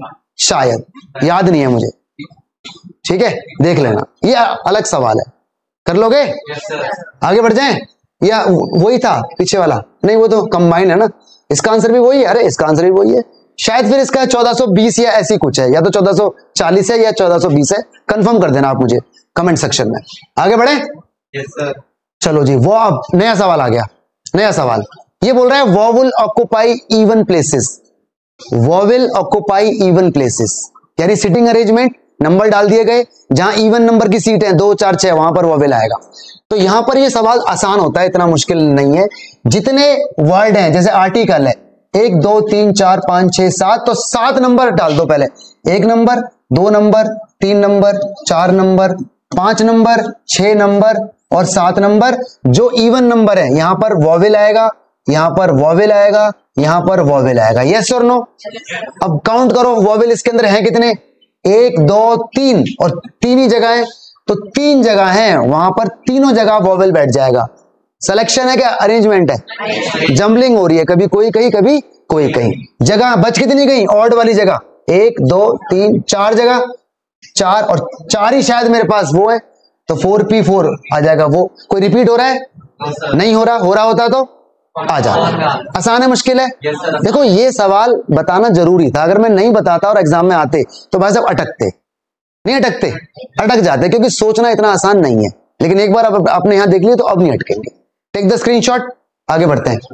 याद नहीं है मुझे, ठीक है, देख लेना। ये अलग सवाल है, कर लोगे? आगे बढ़ जाएं, या वही था पीछे वाला? नहीं, वो तो कंबाइन है ना। इसका आंसर भी वही है, अरे इसका आंसर भी वही है शायद। फिर इसका 1420 या ऐसी कुछ है, या तो 1440 है या 1420 है। कंफर्म कर देना आप मुझे कमेंट सेक्शन में। आगे बढ़े? Yes sir. चलो जी, वो अब नया सवाल आ गया। नया सवाल ये बोल रहा है vowel occupy even places, vowel occupy even places, यानी सिटिंग अरेंजमेंट, नंबर डाल दिए गए, जहां इवन नंबर की सीट है 2 4 6, वहां पर वॉवेल आएगा। तो यहां पर ये सवाल आसान होता है, इतना मुश्किल नहीं है। जितने वर्ड हैं, जैसे आर्टिकल है 1 2 3 4 5 6 7, तो 7 नंबर डाल दो पहले। 1 number, 2 number, 3 number, 4 number, 5 number, 6 number और 7 नंबर। जो इवन नंबर है यहां पर वॉवेल आएगा, यहां पर वॉवेल आएगा, यहां पर वॉवेल आएगा। यस और नो? अब काउंट करो वॉवेल इसके अंदर है कितने? 1 2 3, और 3 ही जगह है, तो 3 जगह है, वहां पर तीनों जगह वॉवेल बैठ जाएगा। सिलेक्शन है क्या अरेंजमेंट है? जंबलिंग हो रही है, कभी कोई कहीं कभी कोई कहीं। जगह बच कितनी गई? ऑड वाली जगह 1 2 3 4 जगह, 4 और 4 ही शायद मेरे पास वो है, तो 4p4 आ जाएगा। वो कोई रिपीट हो रहा है? नहीं हो रहा होता तो आ जाता। आसान है मुश्किल है? देखो ये सवाल बताना जरूरी था, अगर मैं नहीं बताता और एग्जाम में आते तो भाई साहब अटकते, नहीं अटकते, अटक जाते, क्योंकि सोचना इतना आसान नहीं है। लेकिन एक बार आपने यहां देख लिया तो अब नहीं अटकेंगे। टेक द स्क्रीनशॉट, आगे बढ़ते हैं।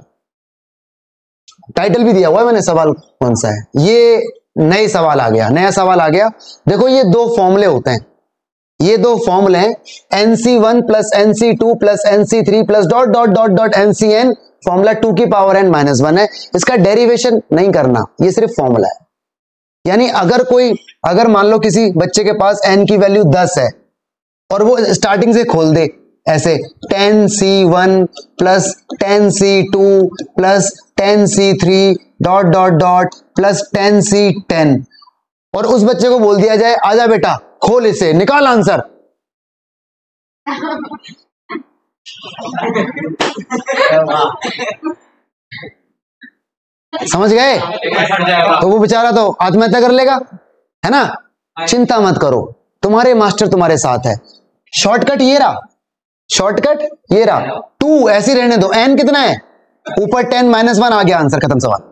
टाइटल भी दिया हुआ है मैंने, सवाल कौन सा है ये? नए सवाल आ गया, नया सवाल आ गया। देखो ये 2 फॉर्मूले होते हैं, ये 2 फॉर्मूले हैं, NC1 plus NC2 plus NC3 plus dot dot dot dot NCN, formula 2 की पावर n माइनस 1 है। इसका डेरिवेशन नहीं करना, ये सिर्फ फॉर्मूला है। यानी अगर मान लो किसी बच्चे के पास n की वैल्यू 10 है और वो स्टार्टिंग से खोल दे ऐसे 10C1 plus 10C2 plus 10C3 dot dot dot plus 10C10, और उस बच्चे को बोल दिया जाए आजा बेटा खोल इसे, निकाल आंसर। समझ गए? तो वो बेचारा तो आत्महत्या कर लेगा, है ना? चिंता मत करो, तुम्हारे मास्टर तुम्हारे साथ है। शॉर्टकट ये रहा, शॉर्टकट ये रहा, 2 ऐसे रहने दो। n कितना है? ऊपर 10 -1 आ गया, आंसर खत्म सवाल।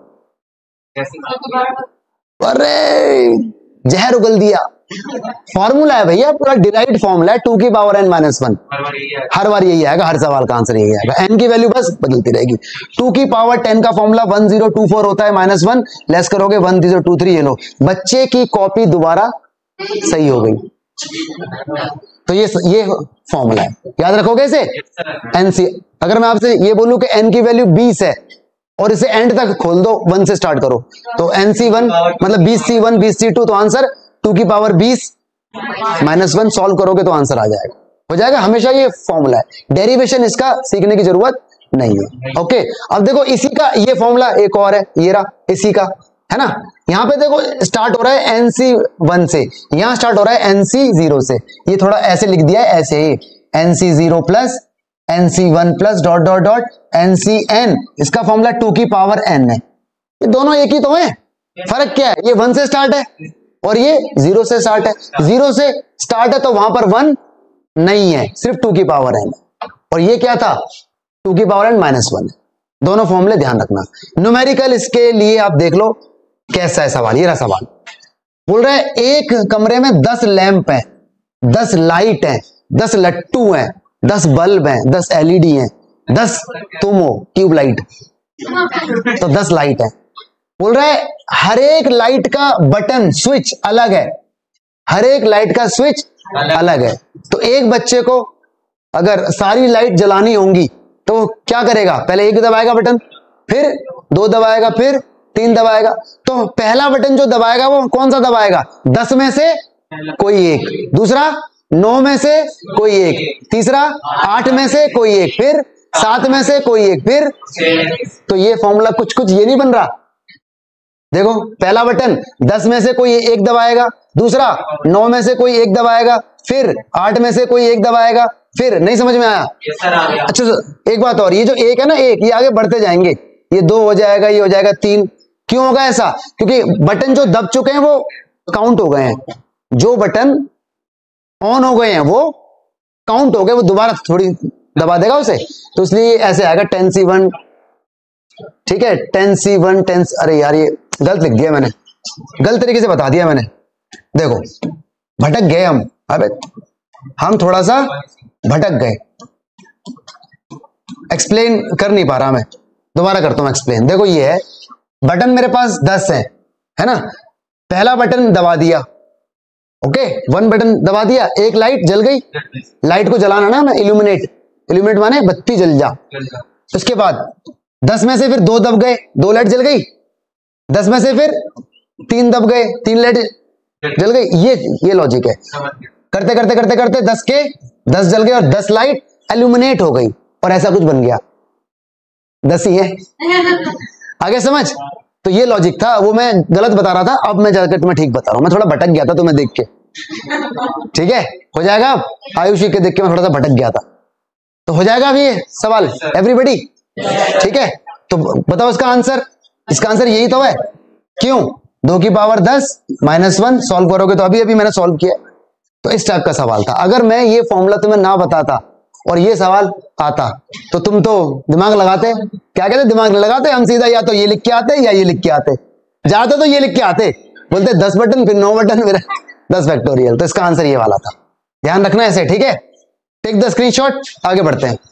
अरे जहर उगल दिया। फॉर्मूला है भैया, पूरा डिराइव्ड फॉर्मूला है, 2 की पावर n -1। हर बार यही आएगा, हर सवाल का आंसर यही आएगा, n की वैल्यू बस बदलती रहेगी। 2 की पावर 10 का फॉर्मूला 1024 होता है, -1 लेस करोगे 1023। ये लो, बच्चे की कॉपी दोबारा सही हो गई। तो ये फॉर्मूला है, याद रखोगे इसे। एनसी, अगर मैं आपसे ये बोलूं कि n की वैल्यू 20 है और इसे एंड तक खोल दो, 1 से स्टार्ट करो, तो NC1 मतलब 20C1 20C2, तो आंसर 2 की पावर 20 -1 सॉल्व करोगे तो आंसर आ जाएगा, हो जाएगा। हमेशा ये फॉर्मूला है, डेरिवेशन इसका सीखने की जरूरत नहीं है। ओके, अब देखो इसी का ये फॉर्मूला एक और है, ये रहा इसी का, है ना। यहां पे देखो स्टार्ट हो रहा है NC1 से, यहां स्टार्ट हो रहा है NC0 से। ये थोड़ा ऐसे लिख दिया है, ऐसे ही NC0 plus NC1 plus dot dot dot NCN। इसका फॉर्मूला 2 की पावर n है। ये दोनों एक ही तो है, फर्क क्या है, ये 1 से स्टार्ट है और ये 0 से स्टार्ट है। 0 से स्टार्ट है तो वहां पर 1 नहीं है, सिर्फ 2 की पावर n। और ये क्या था, 2 की पावर n -1 है। दोनों फॉर्मूले ध्यान रखना। न्यूमेरिकल इसके लिए आप देख लो कैसा है सवाल। ये रहा सवाल, बोल रहा है एक कमरे में 10 लैंप हैं, 10 लाइट हैं, 10 लट्टू हैं, 10 बल्ब हैं, 10 LED हैं, 10 तुम हो ट्यूब लाइट, तो 10 लाइट है। बोल रहा है हर एक लाइट का बटन स्विच अलग है, हर एक लाइट का स्विच अलग है। तो एक बच्चे को अगर सारी लाइट जलानी होंगी तो क्या करेगा, पहले 1 दबाएगा बटन, फिर 2 दबाएगा, फिर 3 दबाएगा। तो पहला बटन जो दबाएगा वो कौन सा दबाएगा, 10 में से कोई एक, दूसरा 9 में से कोई एक, तीसरा 8 में से कोई एक, फिर 7 में से कोई एक, फिर। तो ये फॉर्मूला कुछ कुछ ये नहीं बन रहा। देखो पहला बटन 10 में से कोई एक दबाएगा, दूसरा 9 में से कोई एक दबाएगा, फिर 8 में से कोई एक दबाएगा, फिर। नहीं समझ में आया? अच्छा एक बात और, ये जो एक है ना, एक, ये आगे बढ़ते जाएंगे, ये 2 हो जाएगा, ये हो जाएगा 3। क्यों होगा ऐसा, क्योंकि बटन जो दब चुके हैं वो काउंट हो गए हैं, जो बटन ऑन हो गए हैं वो काउंट हो गए, वो दोबारा थोड़ी दबा देगा उसे, तो इसलिए ऐसे आएगा 10C1। ठीक है, 10C1 10। अरे यार ये गलत लिख दिया मैंने, गलत तरीके से बता दिया मैंने। देखो भटक गए हम, अबे हम थोड़ा सा भटक गए, एक्सप्लेन कर नहीं पा रहा मैं, दोबारा करता हूं एक्सप्लेन। देखो ये है बटन मेरे पास 10 है ना, पहला बटन दबा दिया, ओके 1 बटन दबा दिया, एक लाइट जल गई। लाइट को जलाना ना मैं, इल्यूमिनेट, इल्यूमिनेट माने बत्ती जल जा। उसके बाद 10 में से फिर 2 दब गए, 2 लाइट जल गई। 10 में से फिर 3 दब गए, 3 लाइट जल गई। ये लॉजिक है। करते करते करते करते 10 के 10 जल गए और 10 लाइट इल्यूमिनेट हो गई और ऐसा कुछ बन गया। 10 ही है, आगे समझ। तो ये लॉजिक था, वो मैं गलत बता रहा था, अब मैं जाकर तुम्हें ठीक बता रहा हूं। मैं थोड़ा भटक गया था तुम्हें देख के, ठीक है, हो जाएगा। अब आयुषी के देख के मैं थोड़ा सा भटक गया था, तो हो जाएगा अभी ये सवाल एवरीबॉडी, ठीक है। तो बताओ इसका आंसर, इसका आंसर यही तो है। क्यों, 2 की पावर 10 -1 सॉल्व करोगे तो अभी मैंने सॉल्व किया। तो इस टाइप का सवाल था। अगर मैं ये फॉर्मूला तुम्हें ना बताता और ये सवाल आता तो तुम तो दिमाग लगाते, क्या कहते, दिमाग नहीं लगाते, हम सीधा या तो ये लिख के आते या ये लिख के आते। जाते तो ये लिख के आते, बोलते 10 बटन फिर 9 बटन फिर 10 फैक्टोरियल। तो इसका आंसर ये वाला था, ध्यान रखना ऐसे, ठीक है। टेक द स्क्रीनशॉट, आगे बढ़ते हैं।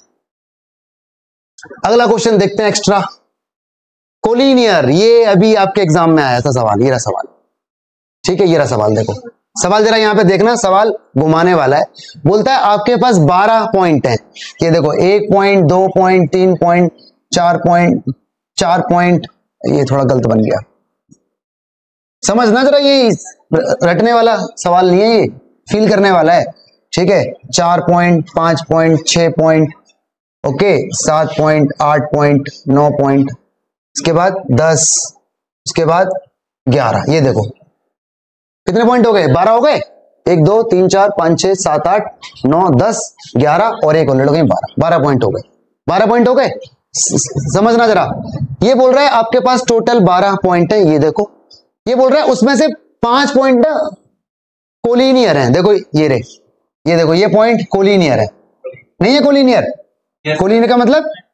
अगला क्वेश्चन देखते हैं, एक्स्ट्रा कोलिनियर। ये अभी आपके एग्जाम में आया था सवाल, ये रहा सवाल, ठीक है, ये रहा सवाल। देखो सवाल जरा यहां पे देखना, सवाल घुमाने वाला है। बोलता है आपके पास 12 पॉइंट हैं, ये देखो 1 point, 2 point, 3 point, 4 point, 4 point. ये थोड़ा गलत बन गया, समझना जरा, ये रटने वाला सवाल नहीं है, ये फील करने वाला है, ठीक है। 4 point, 5 point, 6 point, okay, 7 point, 8 point, 9 point, इसके बाद 10, उसके बाद 11। ये देखो कितने पॉइंट हो गए, 12 हो गए। 1 2 3 4 5 6 7 8 9 10 11 और 1 और हो गए 12 पॉइंट हो गए। 12 पॉइंट हो गए, समझना जरा। ये बोल रहा है आपके पास टोटल 12 पॉइंट है, ये देखो। ये बोल रहा है उसमें से 5 पॉइंट ना कोलिनियर है। देखो ये रहे, ये देखो ये पॉइंट कोलिनियर है, नहीं है कोलिनियर। कोलिनियर का मतलब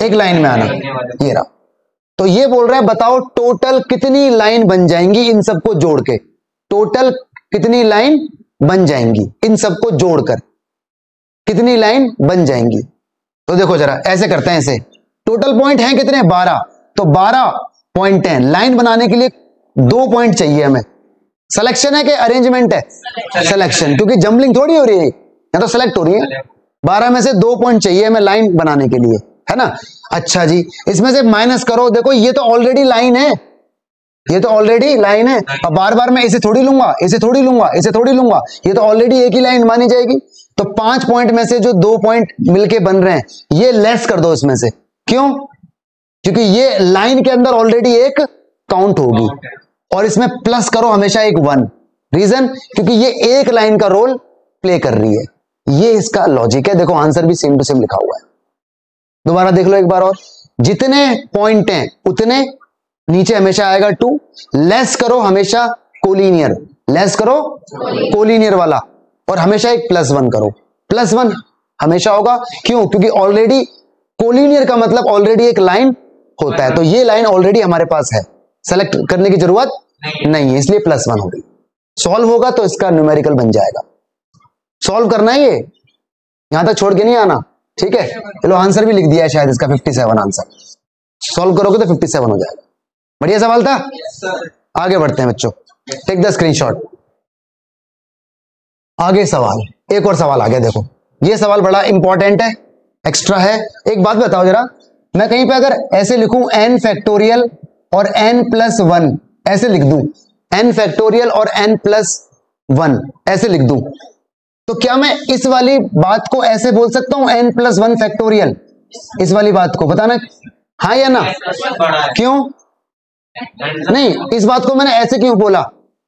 एक लाइन में आना, ये रहा। तो ये बोल रहा है बताओ टोटल कितनी लाइन बन जाएंगी इन सबको जोड़ के, टोटल कितनी लाइन बन जाएंगी इन सबको जोड़कर, कितनी लाइन बन जाएंगी। तो देखो जरा ऐसे करते हैं, ऐसे टोटल पॉइंट हैं कितने 12, तो 12 पॉइंट हैं। लाइन बनाने के लिए 2 पॉइंट चाहिए हमें। सिलेक्शन है कि अरेंजमेंट है? सिलेक्शन, क्योंकि जंबलिंग थोड़ी हो रही है, या तो सेलेक्ट हो रही है। 12 में से 2 पॉइंट चाहिए हमें लाइन बनाने के लिए, है ना। अच्छा जी, इसमें से माइनस करो, देखो ये तो ऑलरेडी लाइन है, ये तो ऑलरेडी लाइन है। अब बार बार मैं इसे थोड़ी लूंगा, इसे थोड़ी लूंगा, इसे थोड़ी लूंगा, ये तो ऑलरेडी एक ही लाइन मानी जाएगी। तो 5 पॉइंट में से जो 2 पॉइंट मिलके बन रहे हैं ये लेस कर दो इसमें से। क्यों? क्योंकि ये लाइन के अंदर ऑलरेडी एक काउंट होगी, और इसमें प्लस करो हमेशा एक 1। रीजन, क्योंकि ये एक लाइन का रोल प्ले कर रही है। ये इसका लॉजिक है। देखो आंसर भी सेम टू सेम लिखा हुआ है, दोबारा देख लो एक बार और। जितने पॉइंट हैं उतने नीचे हमेशा आएगा 2, लेस करो हमेशा कोलिनियर, लेस करो कोलिनियर वाला, और हमेशा एक +1 करो। +1 हमेशा होगा, क्यों? क्योंकि ऑलरेडी कोलिनियर का मतलब ऑलरेडी एक लाइन होता है, तो ये लाइन ऑलरेडी हमारे पास है, सेलेक्ट करने की जरूरत नहीं है, इसलिए +1 हो गई। सॉल्व होगा तो इसका न्यूमेरिकल बन जाएगा। सॉल्व करना है ये, यहां तक छोड़ के नहीं आना, ठीक है। चलो आंसर भी लिख दिया है शायद इसका 57 आंसर। सॉल्व करोगे तो 57 हो जाएगा। बढ़िया सवाल था। आगे बढ़ते हैं बच्चों, टेक द स्क्रीनशॉट। आगे सवाल, एक और सवाल आ गया। देखो ये सवाल बड़ा इंपॉर्टेंट है, एक्स्ट्रा है। एक बात बताओ जरा, मैं कहीं पे अगर ऐसे लिखूं n फैक्टोरियल और n+1 ऐसे लिख दूं, n फैक्टोरियल और n+1 ऐसे लिख दूं, तो क्या मैं इस वाली बात को ऐसे बोल सकता हूं n+1 फैक्टोरियल? इस वाली बात को बताना हाँ या ना। क्यों नहीं? इस बात को मैंने ऐसे क्यों बोला?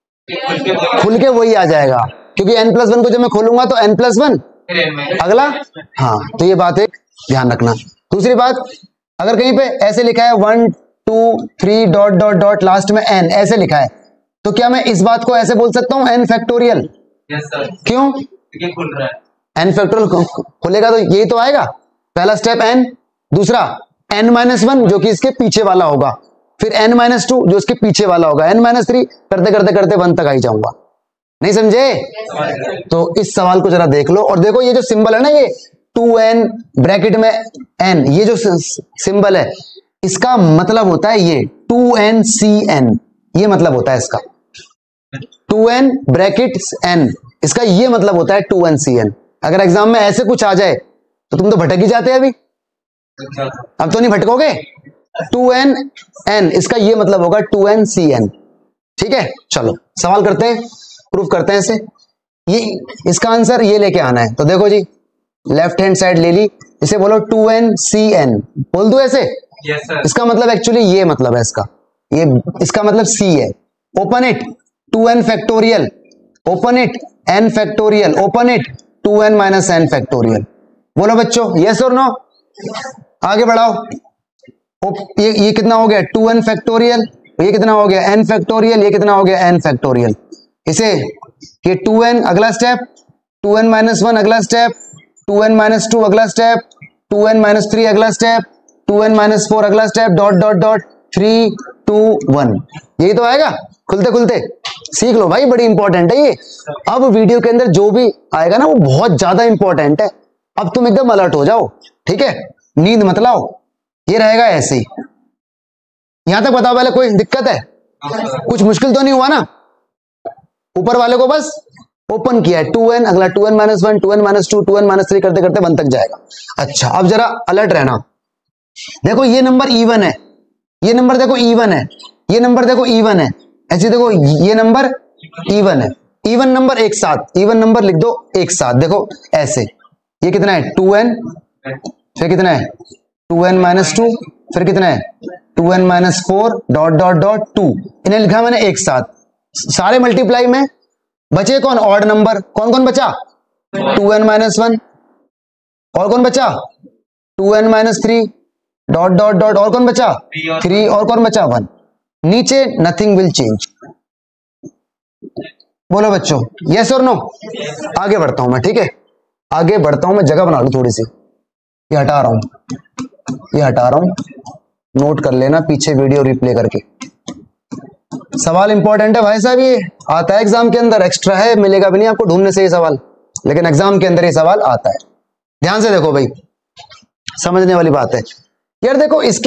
खुल के वही आ जाएगा, क्योंकि n+1 को जब मैं खोलूंगा तो n+1 अगला। हाँ, तो ये बात एक ध्यान रखना। दूसरी बात, अगर कहीं पे ऐसे लिखा है 1 2 3 डॉट डॉट डॉट लास्ट में n ऐसे लिखा है, तो क्या मैं इस बात को ऐसे बोल सकता हूं n फैक्टोरियल? क्यों? खुल रहा है। n फैक्टोरियल खुलेगा तो यही तो आएगा, पहला स्टेप n, दूसरा n-1 जो कि इसके पीछे वाला होगा, फिर n-2 जो इसके पीछे वाला होगा, n-3 करते करते करते 1 तक आई जाऊंगा। नहीं समझे? तो इस सवाल को जरा देख लो, और देखो ये जो सिंबल है ना, ये 2n ब्रैकेट में n, ये जो सिंबल है इसका मतलब होता है ये 2nCn, ये मतलब होता है इसका 2n ब्रैकेट n, इसका ये मतलब होता है 2nCn। अगर एग्जाम में ऐसे कुछ आ जाए तो तुम तो भटक ही जाते अभी, अब तो नहीं भटकोगे। 2nn इसका ये मतलब होगा 2nCn, ठीक है। चलो सवाल करते हैं, प्रूफ करते हैं इसे। ये इसका आंसर ये लेके आना है। तो देखो जी, लेफ्ट हैंड साइड ले ली, इसे बोलो 2nCn, बोल दो ऐसे। yes, इसका मतलब एक्चुअली ये मतलब है इसका, ये इसका मतलब C है। Open it 2n factorial, open it n factorial, open it 2n minus n factorial. बोलो बच्चों यस और नो, आगे बढ़ाओ। ये कितना हो गया 2n फैक्टोरियल, ये कितना हो गया n फैक्टोरियल, ये कितना हो गया n फैक्टोरियल। इसे ये 2n अगला स्टेप, 2n-1 अगला स्टेप, 2n-2 अगला स्टेप, 2n-3 अगला स्टेप, 2n-4 अगला स्टेप, डॉट डॉट डॉट 3 2 1, यही तो आएगा खुलते खुलते। सीख लो भाई, बड़ी इंपॉर्टेंट है ये। अब वीडियो के अंदर जो भी आएगा ना वो बहुत ज्यादा इंपॉर्टेंट है। अब तुम एकदम अलर्ट हो जाओ, ठीक है, नींद मत लाओ। ये रहेगा ऐसे ही। यहां तक बताओ पहले, कोई दिक्कत है? कुछ मुश्किल तो नहीं हुआ ना? ऊपर वाले को बस ओपन किया है, 2n अगला 2n-1, 2n-2, 2n-3 करते करते 1 तक जाएगा। अच्छा अब जरा अलर्ट रहना। देखो ये नंबर इवन है, ये नंबर देखो इवन है, ये नंबर देखो इवन है, ऐसे देखो ये नंबर इवन है। इवन नंबर एक साथ, इवन नंबर लिख दो एक साथ। देखो ऐसे, ये कितना है 2n, फिर कितना है 2n-2, फिर कितना है 2n-4 डॉट डॉट डॉट 2, इन्हें लिखा मैंने एक साथ। सारे मल्टीप्लाई में बचे कौन? Odd number. कौन कौन बचा? 2n-1, और कौन बचा 2n-3 डॉट डॉट डॉट, और कौन बचा 3, और कौन बचा 1। नीचे नथिंग विल चेंज। बोलो बच्चों यस और नो। आगे बढ़ता हूं मैं, ठीक है, आगे बढ़ता हूं मैं, जगह बना लूं थोड़ी सी, ये हटा रहा हूं। ये हटा रहा हूं, नोट कर लेना पीछे वीडियो रिप्ले करके। सवाल इंपॉर्टेंट है भाई साहब, ये आता है एग्जाम के अंदर, एक्स्ट्रा है, मिलेगा भी नहीं आपको ढूंढने से ये सवाल, लेकिन एग्जाम के अंदर ये सवाल आता है। ध्यान से देखो भाई, समझने वाली बात है यार। देखो इसके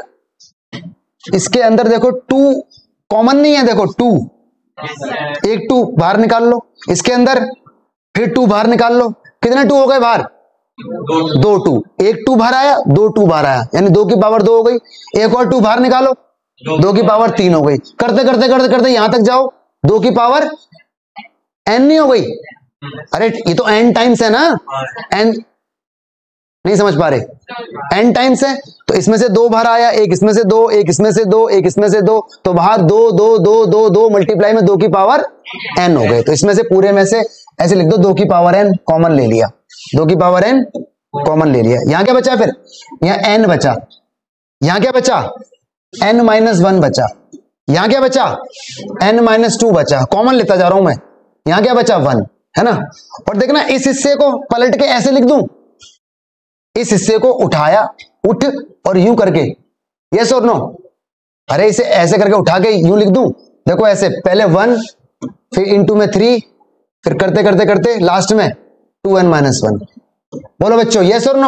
अंदर देखो 2 कॉमन नहीं है, देखो 2, एक 2 बाहर निकाल लो इसके अंदर, फिर 2 बाहर निकाल लो, कितने 2 हो गए बाहर? 2 2, एक 2 बाहर आया, 2 2 बाहर आया, यानी 2 की पावर 2 हो गई। एक और 2 बाहर निकालो, 2 की पावर 3 हो गई। करते करते करते करते यहां तक जाओ, 2 की पावर n नहीं हो गई? अरे ये तो n टाइम्स है ना, n नहीं समझ पा रहे? n टाइम्स है, तो इसमें से 2 बाहर आया, एक इसमें से 2, एक इसमें से 2, एक इसमें से 2, तो बाहर 2 2 2 2 2 मल्टीप्लाई में 2 की पावर n हो गए। तो इसमें से पूरे में से ऐसे लिख दो 2 की पावर n कॉमन ले लिया, 2 की पावर n कॉमन ले लिया। यहां क्या बचा? फिर यहां n बचा, यहां क्या बचा? n-1 बचा, यहां क्या बचा? n-2 बचा, कॉमन लेता जा रहा हूं मैं। यहां क्या बचा? 1, है ना। और देखना इस हिस्से को पलट के ऐसे लिख दूं, इस हिस्से को उठाया, उठ और यूं करके, यस और नो? अरे इसे ऐसे करके उठा के यूं लिख दूं, देखो ऐसे, पहले 1, फिर इंटू में 3, फिर करते करते करते लास्ट में 2n-1। बोलो बच्चों यस और नो?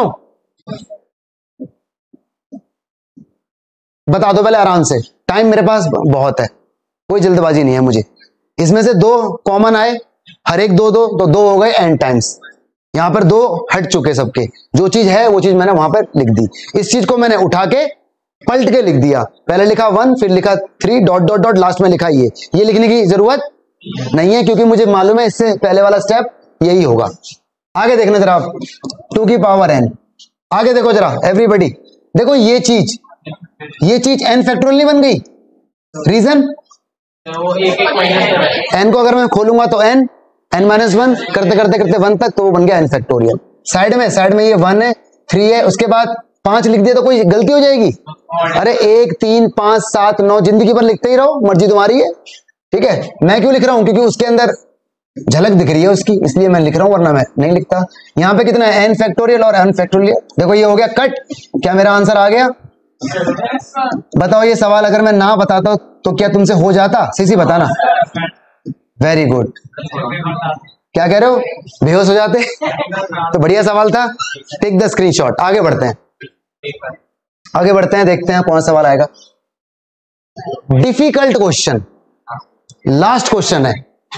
बता दो पहले आराम से, टाइम मेरे पास बहुत है, कोई जल्दबाजी नहीं है मुझे। इसमें से 2 कॉमन आए, हर एक 2 2, तो 2 हो गए n टाइम्स। यहां पर 2 हट चुके सबके, जो चीज है वो चीज मैंने वहां पर लिख दी। इस चीज को मैंने उठा के पलट के लिख दिया, पहले लिखा 1, फिर लिखा 3 डॉट डॉट डॉट, लास्ट में लिखा ये लिखने की जरूरत नहीं है, क्योंकि मुझे मालूम है इससे पहले वाला स्टेप यही होगा। आगे देखना जरा आप, 2 की पावर n, आगे देखो जरा एवरीबॉडी, देखो ये चीज n फैक्टोरियल नहीं बन गई? रीजन, n को अगर मैं खोलूंगा तो n-1, करते करते करते 1 तक, तो वो बन गया n फैक्टोरियल। साइड में ये 1 है, 3 है, उसके बाद 5 लिख दिया तो कोई गलती हो जाएगी? अरे 1 3 5 7 9 जिंदगी भर लिखते ही रहो, मर्जी तुम्हारी है, ठीक है। मैं क्यों लिख रहा हूं? क्योंकि उसके अंदर झलक दिख रही है उसकी, इसलिए मैं लिख रहा हूं, वरना मैं नहीं लिखता। यहां पे कितना है? n फैक्टोरियल और n फैक्टोरियल। देखो ये हो गया कट। क्या मेरा आंसर आ गया? बताओ ये सवाल अगर मैं ना बताता तो क्या तुमसे हो जाता? सीसी बताना। Very good. क्या कह रहे हो? बेहोश हो जाते? तो बढ़िया सवाल था, टेक द स्क्रीनशॉट। आगे बढ़ते हैं, देखते हैं कौन सा सवाल आएगा। डिफिकल्ट क्वेश्चन, लास्ट क्वेश्चन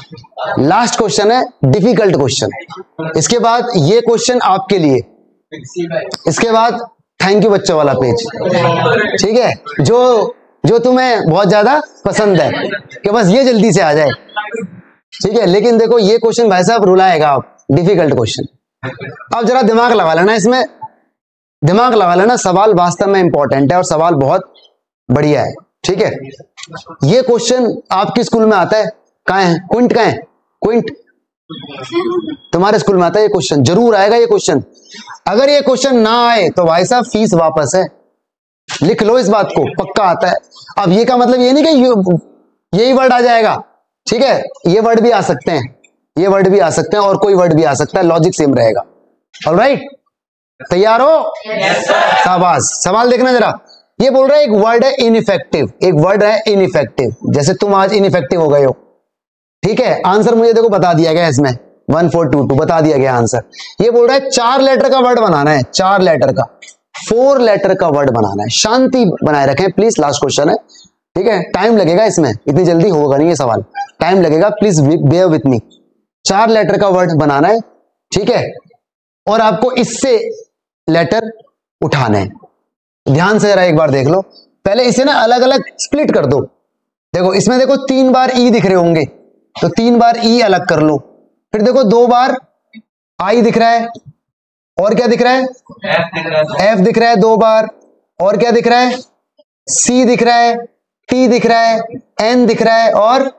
है, डिफिकल्ट क्वेश्चन। इसके बाद ये क्वेश्चन आपके लिए, इसके बाद थैंक यू बच्चों वाला पेज, ठीक है, जो तुम्हें बहुत ज्यादा पसंद है कि बस ये जल्दी से आ जाए, ठीक है। लेकिन देखो ये क्वेश्चन भाई साहब रुलाएगा आप, डिफिकल्ट क्वेश्चन। अब जरा दिमाग लगा लेना, इसमें दिमाग लगा लेना, सवाल वास्तव में इंपॉर्टेंट है और सवाल बहुत बढ़िया है, ठीक है। ये क्वेश्चन आपके स्कूल में आता है, कहाँ है क्विंट? कहाँ है क्विंट? तुम्हारे स्कूल में आता है ये क्वेश्चन, जरूर आएगा ये क्वेश्चन। अगर ये क्वेश्चन ना आए तो भाई साहब फीस वापस है, लिख लो इस बात को, पक्का आता है। अब ये का मतलब ये नहीं कि यही वर्ड आ जाएगा, ठीक है, ये वर्ड भी आ सकते हैं, ये वर्ड भी आ सकते हैं और कोई वर्ड भी आ सकता है, लॉजिक सेम रहेगा। ऑलराइट, तैयार हो? शाबाश। सवाल देखना जरा, ये बोल रहा है एक वर्ड है इनइफेक्टिव, एक वर्ड है इनइफेक्टिव, जैसे तुम आज इनइफेक्टिव हो गए हो, ठीक है। आंसर मुझे देखो बता दिया गया इसमें, 1422 बता दिया गया आंसर। ये बोल रहा है 4 लेटर का वर्ड बनाना है, 4 लेटर का, 4 लेटर का वर्ड बनाना है। शांति बनाए रखें प्लीज, लास्ट क्वेश्चन है, ठीक है। टाइम लगेगा इसमें, इतनी जल्दी होगा नहीं ये सवाल, टाइम लगेगा, please bear with me. 4 letter का वर्ड बनाना है, ठीक है, और आपको इससे लेटर उठाने हैं। ध्यान से जरा एक बार देख लो, पहले इसे ना अलग अलग स्प्लिट कर दो। देखो इसमें देखो 3 बार ई दिख रहे होंगे, तो 3 बार ई अलग कर लो। फिर देखो 2 बार आई दिख रहा है, और क्या दिख रहा है? एफ दिख रहा है 2 बार, और क्या दिख रहा है? सी दिख रहा है, टी दिख रहा है, एन दिख रहा है, और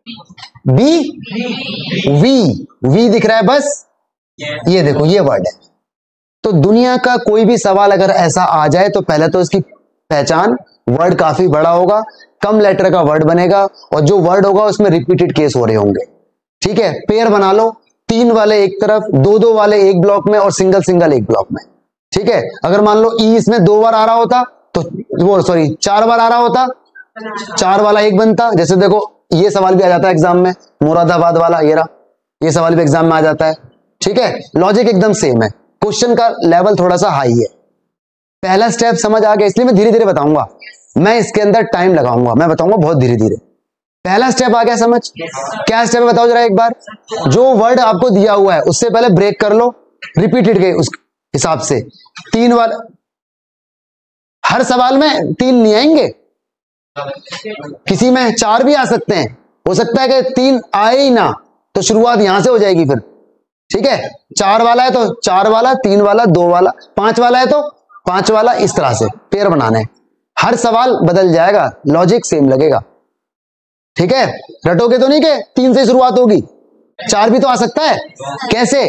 वी दिख रहा है। बस ये देखो ये वर्ड है। तो दुनिया का कोई भी सवाल अगर ऐसा आ जाए तो पहले तो इसकी पहचान, वर्ड काफी बड़ा होगा, कम लेटर का वर्ड बनेगा, और जो वर्ड होगा उसमें रिपीटेड केस हो रहे होंगे, ठीक है। पेयर बना लो, 3 वाले एक तरफ, 2 वाले एक ब्लॉक में, और सिंगल एक ब्लॉक में। ठीक है, अगर मान लो ई इसमें 2 बार आ रहा होता तो वो सॉरी 4 बार आ रहा होता, 4 वाला 1 बनता। जैसे देखो ये सवाल भी आ जाता है एग्जाम में, मुरादाबाद वाला ये रहा, ये सवाल भी एग्जाम में आ जाता है। ठीक है, लॉजिक एकदम सेम है, क्वेश्चन का लेवल थोड़ा सा हाई है। पहला स्टेप समझ आ गया, इसलिए मैं धीरे धीरे बताऊंगा, मैं इसके अंदर टाइम लगाऊंगा, मैं बताऊंगा बहुत धीरे धीरे। पहला स्टेप आ गया समझ? क्या स्टेप है बताओ जरा एक बार। जो वर्ड आपको दिया हुआ है उससे पहले ब्रेक कर लो, रिपीटेड के उस हिसाब से 3 बार। हर सवाल में 3 नहीं आएंगे, किसी में 4 भी आ सकते हैं, हो सकता है कि 3 आए ही ना, तो शुरुआत यहां से हो जाएगी फिर। ठीक है, 4 वाला है तो 4 वाला, 3 वाला, 2 वाला, 5 वाला है तो 5 वाला, इस तरह से पेयर बनाना है। हर सवाल बदल जाएगा, लॉजिक सेम लगेगा। ठीक है, रटोगे तो नहीं के 3 से शुरुआत होगी, 4 भी तो आ सकता है। कैसे?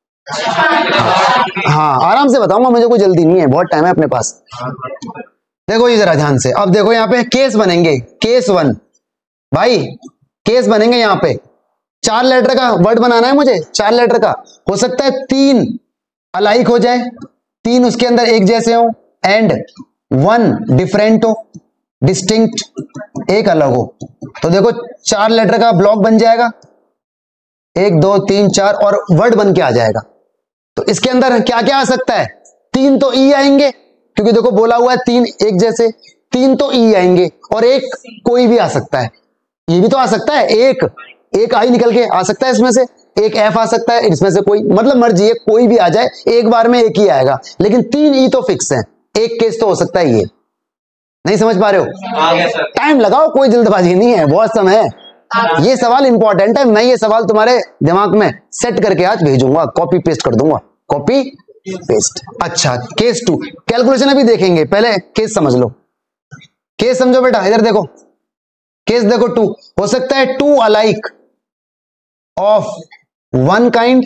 हाँ आराम से बताऊंगा, मुझे कोई जल्दी नहीं है, बहुत टाइम है अपने पास। देखो ये जरा ध्यान से, अब देखो यहाँ पे केस बनेंगे, केस 1 भाई, केस बनेंगे यहाँ पे। 4 लेटर का वर्ड बनाना है मुझे, 4 लेटर का। हो सकता है 3 अलाइक हो जाए, 3 उसके अंदर एक जैसे हो, एंड 1 डिफरेंट हो, डिस्टिंक्ट एक अलग हो। तो देखो 4 लेटर का ब्लॉक बन जाएगा, 1 2 3 4, और वर्ड बन के आ जाएगा। तो इसके अंदर क्या क्या आ सकता है? 3 तो ई आएंगे, क्योंकि देखो बोला हुआ है 3 एक जैसे, 3 तो ई आएंगे, और एक कोई भी आ सकता है, ये भी तो आ सकता है, एक आई निकल के आ सकता है इसमें से, एक एफ आ सकता है इसमें से, कोई मतलब मर्जी है, कोई भी आ जाए, एक बार में एक ही आएगा, लेकिन 3 ई तो फिक्स है। एक केस तो हो सकता है ये, नहीं समझ पा रहे हो? टाइम लगाओ, कोई जल्दबाजी नहीं है, बहुत समय है। ये सवाल इंपॉर्टेंट है, मैं ये सवाल तुम्हारे दिमाग में सेट करके आज भेजूंगा, कॉपी पेस्ट कर दूंगा, कॉपी पेस्ट। अच्छा केस 2, कैलकुलेशन अभी देखेंगे, पहले केस समझ लो। केस समझो बेटा, इधर देखो, केस देखो 2, हो सकता है 2 alike of 1 kind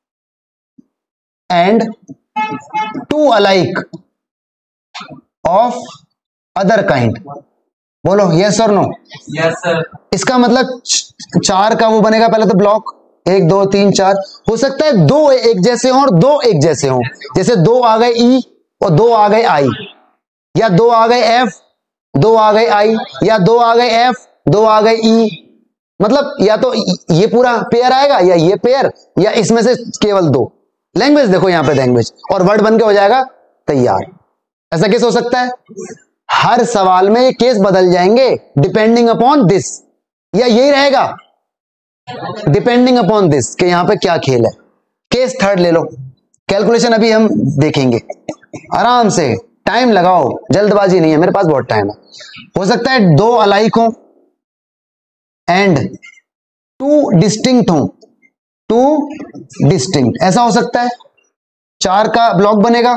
and 2 alike of other kind. बोलो यस और नो? Yes sir. इसका मतलब 4 का वो बनेगा पहले तो ब्लॉक, 1 2 3 4। हो सकता है 2 एक जैसे हो और 2 एक जैसे हो, जैसे 2 आ गए ई और 2 आ गए आई, या 2 आ गए एफ 2 आ गए आई, या 2 आ गए एफ 2 आ गए ई। मतलब या तो ये पूरा पेयर आएगा, या ये पेयर, या इसमें से केवल 2। लैंग्वेज देखो यहाँ पे, लैंग्वेज और वर्ड बन के हो जाएगा तैयार। ऐसा केस हो सकता है, हर सवाल में ये केस बदल जाएंगे डिपेंडिंग अपॉन दिस, या यही रहेगा डिपेंडिंग अपॉन दिस कि यहां पे क्या खेल है। केस 3 ले लो, कैलकुलेशन अभी हम देखेंगे, आराम से टाइम लगाओ, जल्दबाजी नहीं है, मेरे पास बहुत टाइम है। हो सकता है 2 अलाइक हो एंड 2 डिस्टिंक्ट हो, 2 डिस्टिंक्ट, ऐसा हो सकता है। 4 का ब्लॉक बनेगा,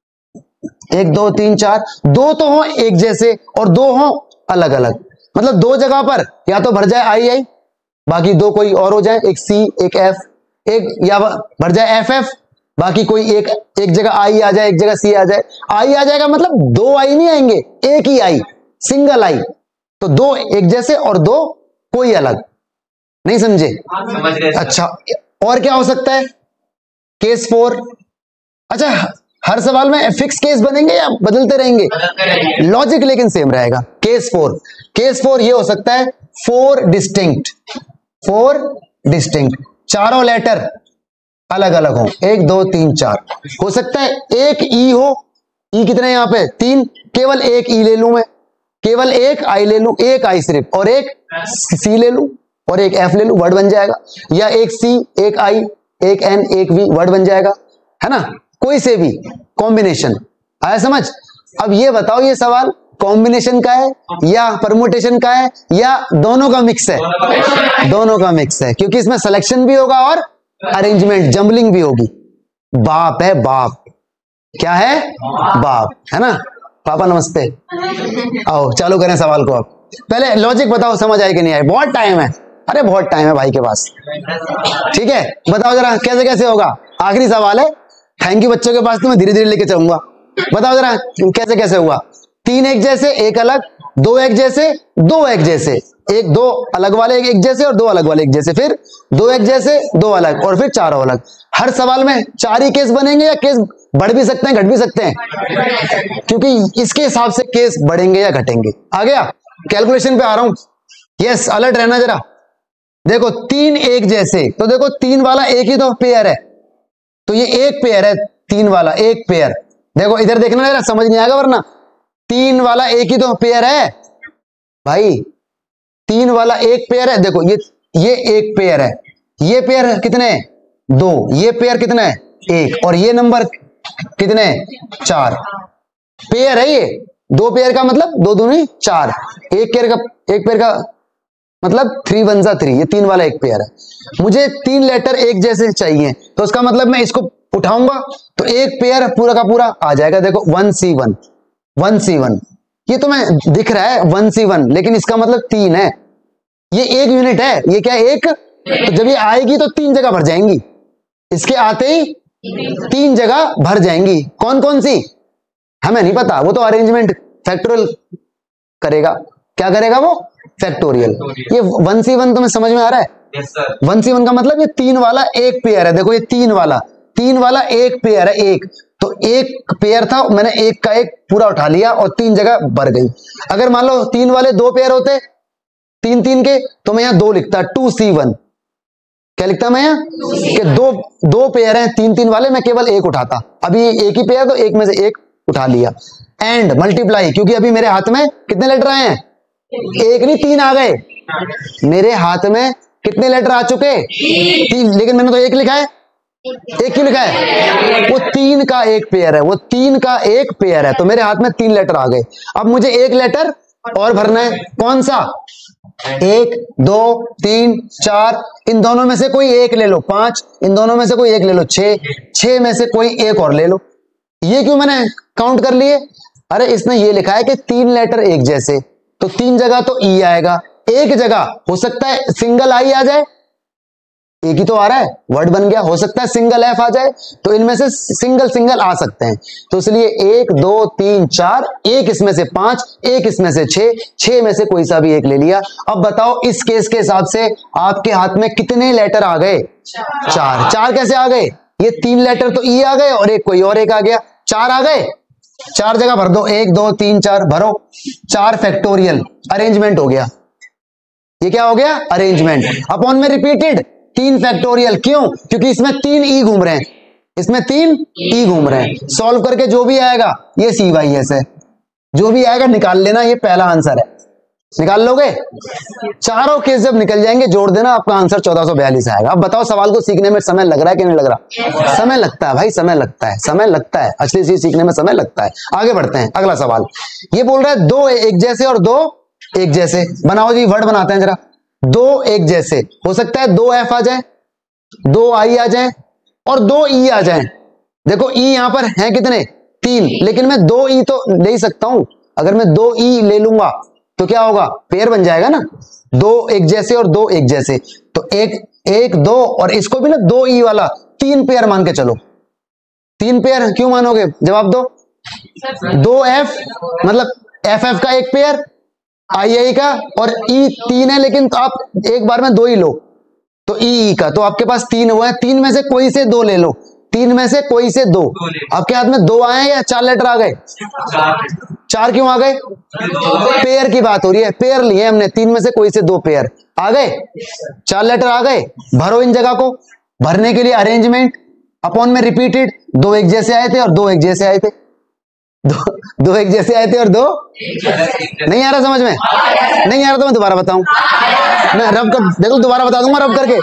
1 2 3 4, 2 तो हो एक जैसे और 2 हो अलग अलग, मतलब 2 जगह पर या तो भर जाए आई आई, बाकी 2 कोई और हो जाए, एक सी एक एफ, एक या भर जाए एफ एफ, बाकी कोई एक जगह आई आ जाए, एक जगह सी आ जाए। आई आ जाएगा मतलब 2 आई नहीं आएंगे, एक ही आई, सिंगल आई, तो 2 एक जैसे और 2 कोई अलग। नहीं समझे? समझ गए। अच्छा और क्या हो सकता है? केस 4। अच्छा हर सवाल में फिक्स केस बनेंगे या बदलते रहेंगे? लॉजिक लेकिन सेम रहेगा। केस 4, केस 4 ये हो सकता है 4 डिस्टिंक्ट, 4 डिस्टिंक्ट, चारों लेटर अलग अलग हो, 1 2 3 4। हो सकता है एक ई हो, ई कितने यहाँ पे 3, केवल एक ई ले लूं मैं, केवल एक आई ले लूं, एक आई सिर्फ, और एक सी ले लूं और एक एफ ले लूं, वर्ड बन जाएगा। या एक सी एक आई एक एन एक वी, वर्ड बन जाएगा, है ना? कोई से भी कॉम्बिनेशन आया समझ? अब ये बताओ ये सवाल कॉम्बिनेशन का है या परमुटेशन का है या दोनों का मिक्स है? दोनों का मिक्स है, क्योंकि इसमें सिलेक्शन भी होगा और अरेंजमेंट जंबलिंग भी होगी। बाप है बाप, क्या है? बाप, है ना? पापा नमस्ते। आओ चालू करें सवाल को। अब पहले लॉजिक बताओ, समझ आए कि नहीं आए? बहुत टाइम है, अरे बहुत टाइम है भाई के पास। ठीक है बताओ जरा कैसे कैसे होगा, आखिरी सवाल है। थैंक यू बच्चों के पास, तो मैं धीरे धीरे लेके चलूंगा। बताओ जरा कैसे कैसे हुआ? 3 एक जैसे एक अलग, दो एक जैसे, दो एक जैसे, एक दो अलग वाले एक जैसे और दो अलग वाले एक जैसे, फिर दो एक जैसे दो अलग और फिर चारों अलग। हर सवाल में चार ही केस बनेंगे या केस बढ़ भी सकते हैं घट भी सकते हैं, क्योंकि इसके हिसाब से केस बढ़ेंगे या घटेंगे। आ गया, कैलकुलेशन पे आ रहा हूं। यस, अलर्ट रहना जरा। देखो तीन एक जैसे, तो देखो तीन वाला एक ही तो पेयर है, तो ये एक पेयर है, तीन वाला एक पेयर। देखो इधर देखना जरा, समझ नहीं आएगा वरना। तीन वाला एक ही तो पेयर है भाई, तीन वाला एक पेयर है। देखो ये एक पेयर है, ये पेयर कितने हैं? दो, ये पेयर कितना है? एक, और ये नंबर कितने हैं? चार। पेयर है ये, दो पेयर का मतलब दो दूनी चार, एक पेयर का मतलब 3 1 जा 3, ये तीन वाला एक पेयर है। मुझे तीन लेटर एक जैसे चाहिए, तो उसका मतलब मैं इसको उठाऊंगा तो एक पेयर पूरा का पूरा आ जाएगा। देखो 1C1, 1C1, ये तो मैं दिख रहा है 1C1, लेकिन इसका मतलब तीन है, ये एक यूनिट है, ये क्या एक, तो जब ये आएगी तो तीन जगह भर जाएंगी, इसके आते ही तीन जगह भर जाएंगी। कौन कौन सी हमें नहीं पता, वो तो अरेंजमेंट फैक्टोरियल करेगा। क्या करेगा वो? फैक्टोरियल। ये 1C1 तुम्हें समझ में आ रहा है? Yes sir. 1C1 का मतलब ये तीन वाला एक पेयर है। देखो ये तीन वाला एक पेयर है, एक तो एक पेयर था, मैंने एक का एक पूरा उठा लिया और तीन जगह भर गई। अगर मान लो तीन वाले दो पेयर होते तीन तीन के, तो मैं यहां दो लिखता 2C1। क्या लिखता मैं यहां कि दो पेयर हैं तीन तीन वाले, मैं केवल एक उठाता। अभी एक ही पेयर तो एक में से एक उठा लिया। एंड मल्टीप्लाई, क्योंकि अभी मेरे हाथ में कितने लेटर आए हैं? एक नहीं तीन आ गए। मेरे हाथ में कितने लेटर आ चुके? तीन, लेकिन मैंने तो एक लिखा है, एक क्यों लिखा है? वो तीन का एक पेयर है, वो तीन का एक पेयर है, तो मेरे हाथ में तीन लेटर आ गए। अब मुझे एक लेटर और भरना है, कौन सा? एक, दो, तीन, चार, इन दोनों में से कोई एक ले लो। पांच, इन दोनों में से कोई एक ले लो। छह में से कोई एक और ले लो। ये क्यों मैंने काउंट कर लिए? अरे इसने ये लिखा है कि तीन लेटर एक जैसे, तो तीन जगह तो ई आएगा, एक जगह हो सकता है सिंगल आई आ जाए, एक ही तो आ रहा है, वर्ड बन गया। हो सकता है सिंगल एफ आ जाए, तो इनमें से सिंगल आ सकते हैं। तो इसलिए एक, दो, तीन, चार, एक इसमें से पांच, एक इसमें से छह में से कोई सा भी एक ले लिया। अब बताओ इस केस के हिसाब से आपके हाथ में कितने लेटर आ गए? चार। चार कैसे आ गए? ये तीन लेटर तो ई आ गए और एक कोई और एक आ गया, चार आ गए। चार जगह भर दो, एक, दो, तीन, चार भरो। चार फैक्टोरियल, अरेंजमेंट हो गया। ये क्या हो गया? अरेंजमेंट। अपॉन में रिपीटेड, तीन फैक्टोरियल। क्यों? क्योंकि इसमें तीन ई घूम रहे हैं, इसमें तीन ई घूम रहे हैं। सॉल्व करके जो भी आएगा ये CYS है, जो भी आएगा निकाल लेना, ये पहला आंसर है। निकाल लोगे? चारों केस जब निकल जाएंगे जोड़ देना, आपका आंसर 1442 आएगा। अब बताओ सवाल को सीखने में समय लग रहा है कि नहीं लग रहा? समय लगता है भाई, समय लगता है, समय लगता है, असली चीज सीखने में समय लगता है। आगे बढ़ते हैं, अगला सवाल ये बोल रहा है दो एक जैसे और दो एक जैसे। बनाओ जी, वर्ड बनाते हैं जरा। दो एक जैसे, हो सकता है दो एफ आ जाए, दो आई आ जाए और दो ई आ जाए। देखो ई यहां पर है कितने? तीन, लेकिन मैं दो ई तो ले ही सकता हूं। अगर मैं दो ई ले लूंगा तो क्या होगा? पेयर बन जाएगा ना, दो एक जैसे और दो एक जैसे। तो एक दो, और इसको भी ना दो ई वाला तीन पेयर मान के चलो। तीन पेयर क्यों मानोगे? जवाब दो। दो एफ मतलब एफ का एक पेयर, आई का, और ई तीन है, लेकिन तो आप एक बार में दो ही लो, तो ई का, तो आपके पास तीन हुआ है। तीन में से कोई से दो ले लो, तीन में से कोई से दो। आपके हाथ में दो आए या चार लेटर आ गए? चार क्यों आ गए? पेयर की बात हो रही है, पेयर लिए हमने, तीन में से कोई से दो पेयर आ गए, चार लेटर आ गए। भरो इन जगह को। भरने के लिए अरेंजमेंट, अपॉन में रिपीटेड, दो एक जैसे आए थे और दो एक जैसे आए थे, दो एक जैसे आए थे और दो नहीं आ रहा समझ में? नहीं आ रहा तो मैं दोबारा बताऊं, मैं रब कर देखो, दोबारा बता दूंगा रब करके,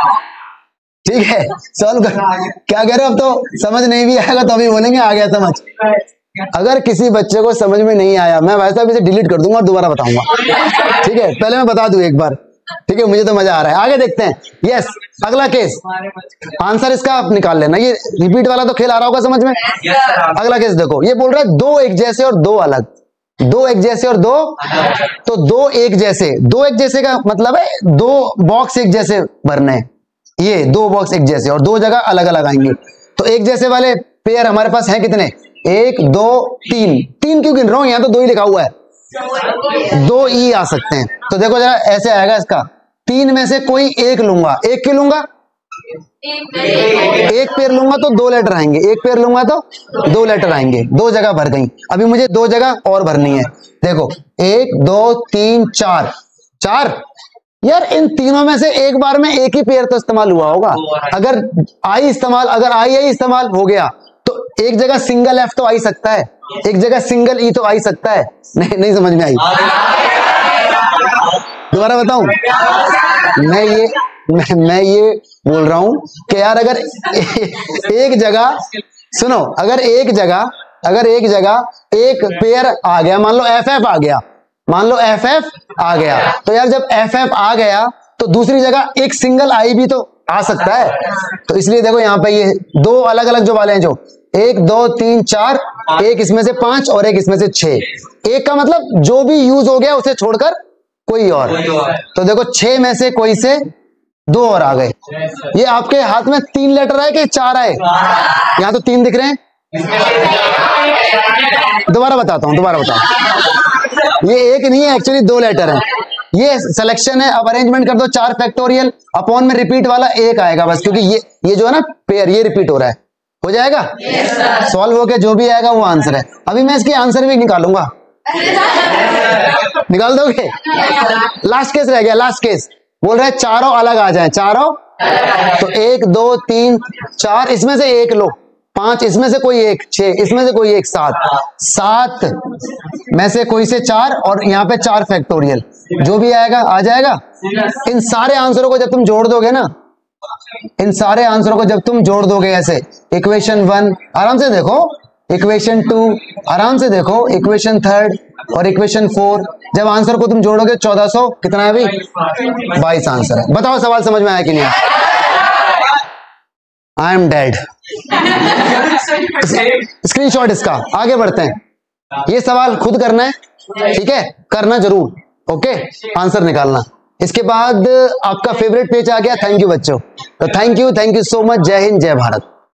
ठीक है? सॉल्व कर। क्या कह रहे हो? अब तो समझ नहीं भी आएगा तो अभी बोलेंगे आ गया समझ। अगर किसी बच्चे को समझ में नहीं आया, मैं वैसा भी इसे डिलीट कर दूंगा और दोबारा बताऊंगा, ठीक है? पहले मैं बता दूं एक बार, ठीक है? मुझे तो मजा आ रहा है। आगे देखते हैं। यस, अगला केस, आंसर इसका आप निकाल लेना। ये रिपीट वाला तो खेल आ रहा होगा समझ में। अगला केस देखो, ये बोल रहा है दो एक जैसे और दो अलग। दो एक जैसे और दो, तो दो एक जैसे, दो एक जैसे का मतलब है दो बॉक्स एक जैसे भरने हैं। ये दो बॉक्स एक जैसे और दो जगह अलग अलग आएंगे। तो एक जैसे वाले पेयर हमारे पास हैं कितने? एक, दो, तीन। तीन क्यों गिन रहा हूं? यहां तो दो ही लिखा हुआ है, 2 ई आ सकते हैं। तो देखो जरा ऐसे आएगा इसका, 3 में से कोई एक लूंगा, एक क्यों लूंगा, एक पेयर लूंगा तो 2 लेटर आएंगे, एक पेयर लूंगा तो 2 लेटर आएंगे, 2 जगह भर गई। अभी मुझे 2 जगह और भरनी है। देखो 1 2 3 4 4, यार इन तीनों में से एक बार में एक ही पेयर तो इस्तेमाल हुआ होगा। अगर आई इस्तेमाल हो गया तो एक जगह सिंगल एफ तो आ ही सकता है, एक जगह सिंगल ई तो आ ही सकता है। नहीं समझ में आई? दोबारा बताऊं? मैं ये बोल रहा हूं कि यार अगर एक जगह सुनो, अगर एक जगह एक पेयर आ गया, मान लो एफ आ गया, आ गया, तो यार जब एफ आ गया तो दूसरी जगह एक सिंगल आई भी तो आ सकता है। तो इसलिए देखो यहाँ पे ये 2 अलग अलग जो वाले हैं, जो 1 2 3 4, एक इसमें से 5 और एक इसमें से 6। एक का मतलब जो भी यूज हो गया उसे छोड़कर कोई और। तो देखो 6 में से कोई से 2 और आ गए। ये आपके हाथ में 3 लेटर आए कि 4 आए? यहाँ तो 3 दिख रहे हैं। दोबारा बताता हूं, ये एक नहीं है, एक्चुअली 2 लेटर है। ये सिलेक्शन है। अब अरेंजमेंट कर दो, 4 फैक्टोरियल अपॉन में रिपीट वाला 1 आएगा बस, क्योंकि ये जो है ना पेयर, ये रिपीट हो रहा है। हो जाएगा सॉल्व होके जो भी आएगा वो आंसर है। अभी मैं इसके आंसर भी निकालूंगा, निकाल दोगे? लास्ट केस रह गया, लास्ट केस बोल रहे हैं चारों अलग आ जाएं, चारों। तो 1 2 3 4, इसमें से एक लो, 5 इसमें से कोई एक, 6 इसमें से कोई एक, 7 में से कोई से 4, और यहाँ पे 4 फैक्टोरियल, जो भी आएगा आ जाएगा। इन सारे आंसरों को जब तुम जोड़ दोगे ना, ऐसे इक्वेशन 1 आराम से देखो, इक्वेशन 2 आराम से देखो, इक्वेशन 3 और इक्वेशन 4, जब आंसर को तुम जोड़ोगे 1400 कितना है अभी? 22 आंसर है। बताओ सवाल समझ में आया कि नहीं आया? I am dead. स्क्रीनशॉट इसका। आगे बढ़ते हैं, ये सवाल खुद करना है, ठीक है? करना जरूर, ओके? आंसर निकालना। इसके बाद आपका फेवरेट पेज आ गया। थैंक यू बच्चों, तो थैंक यू सो मच। जय हिंद, जय भारत।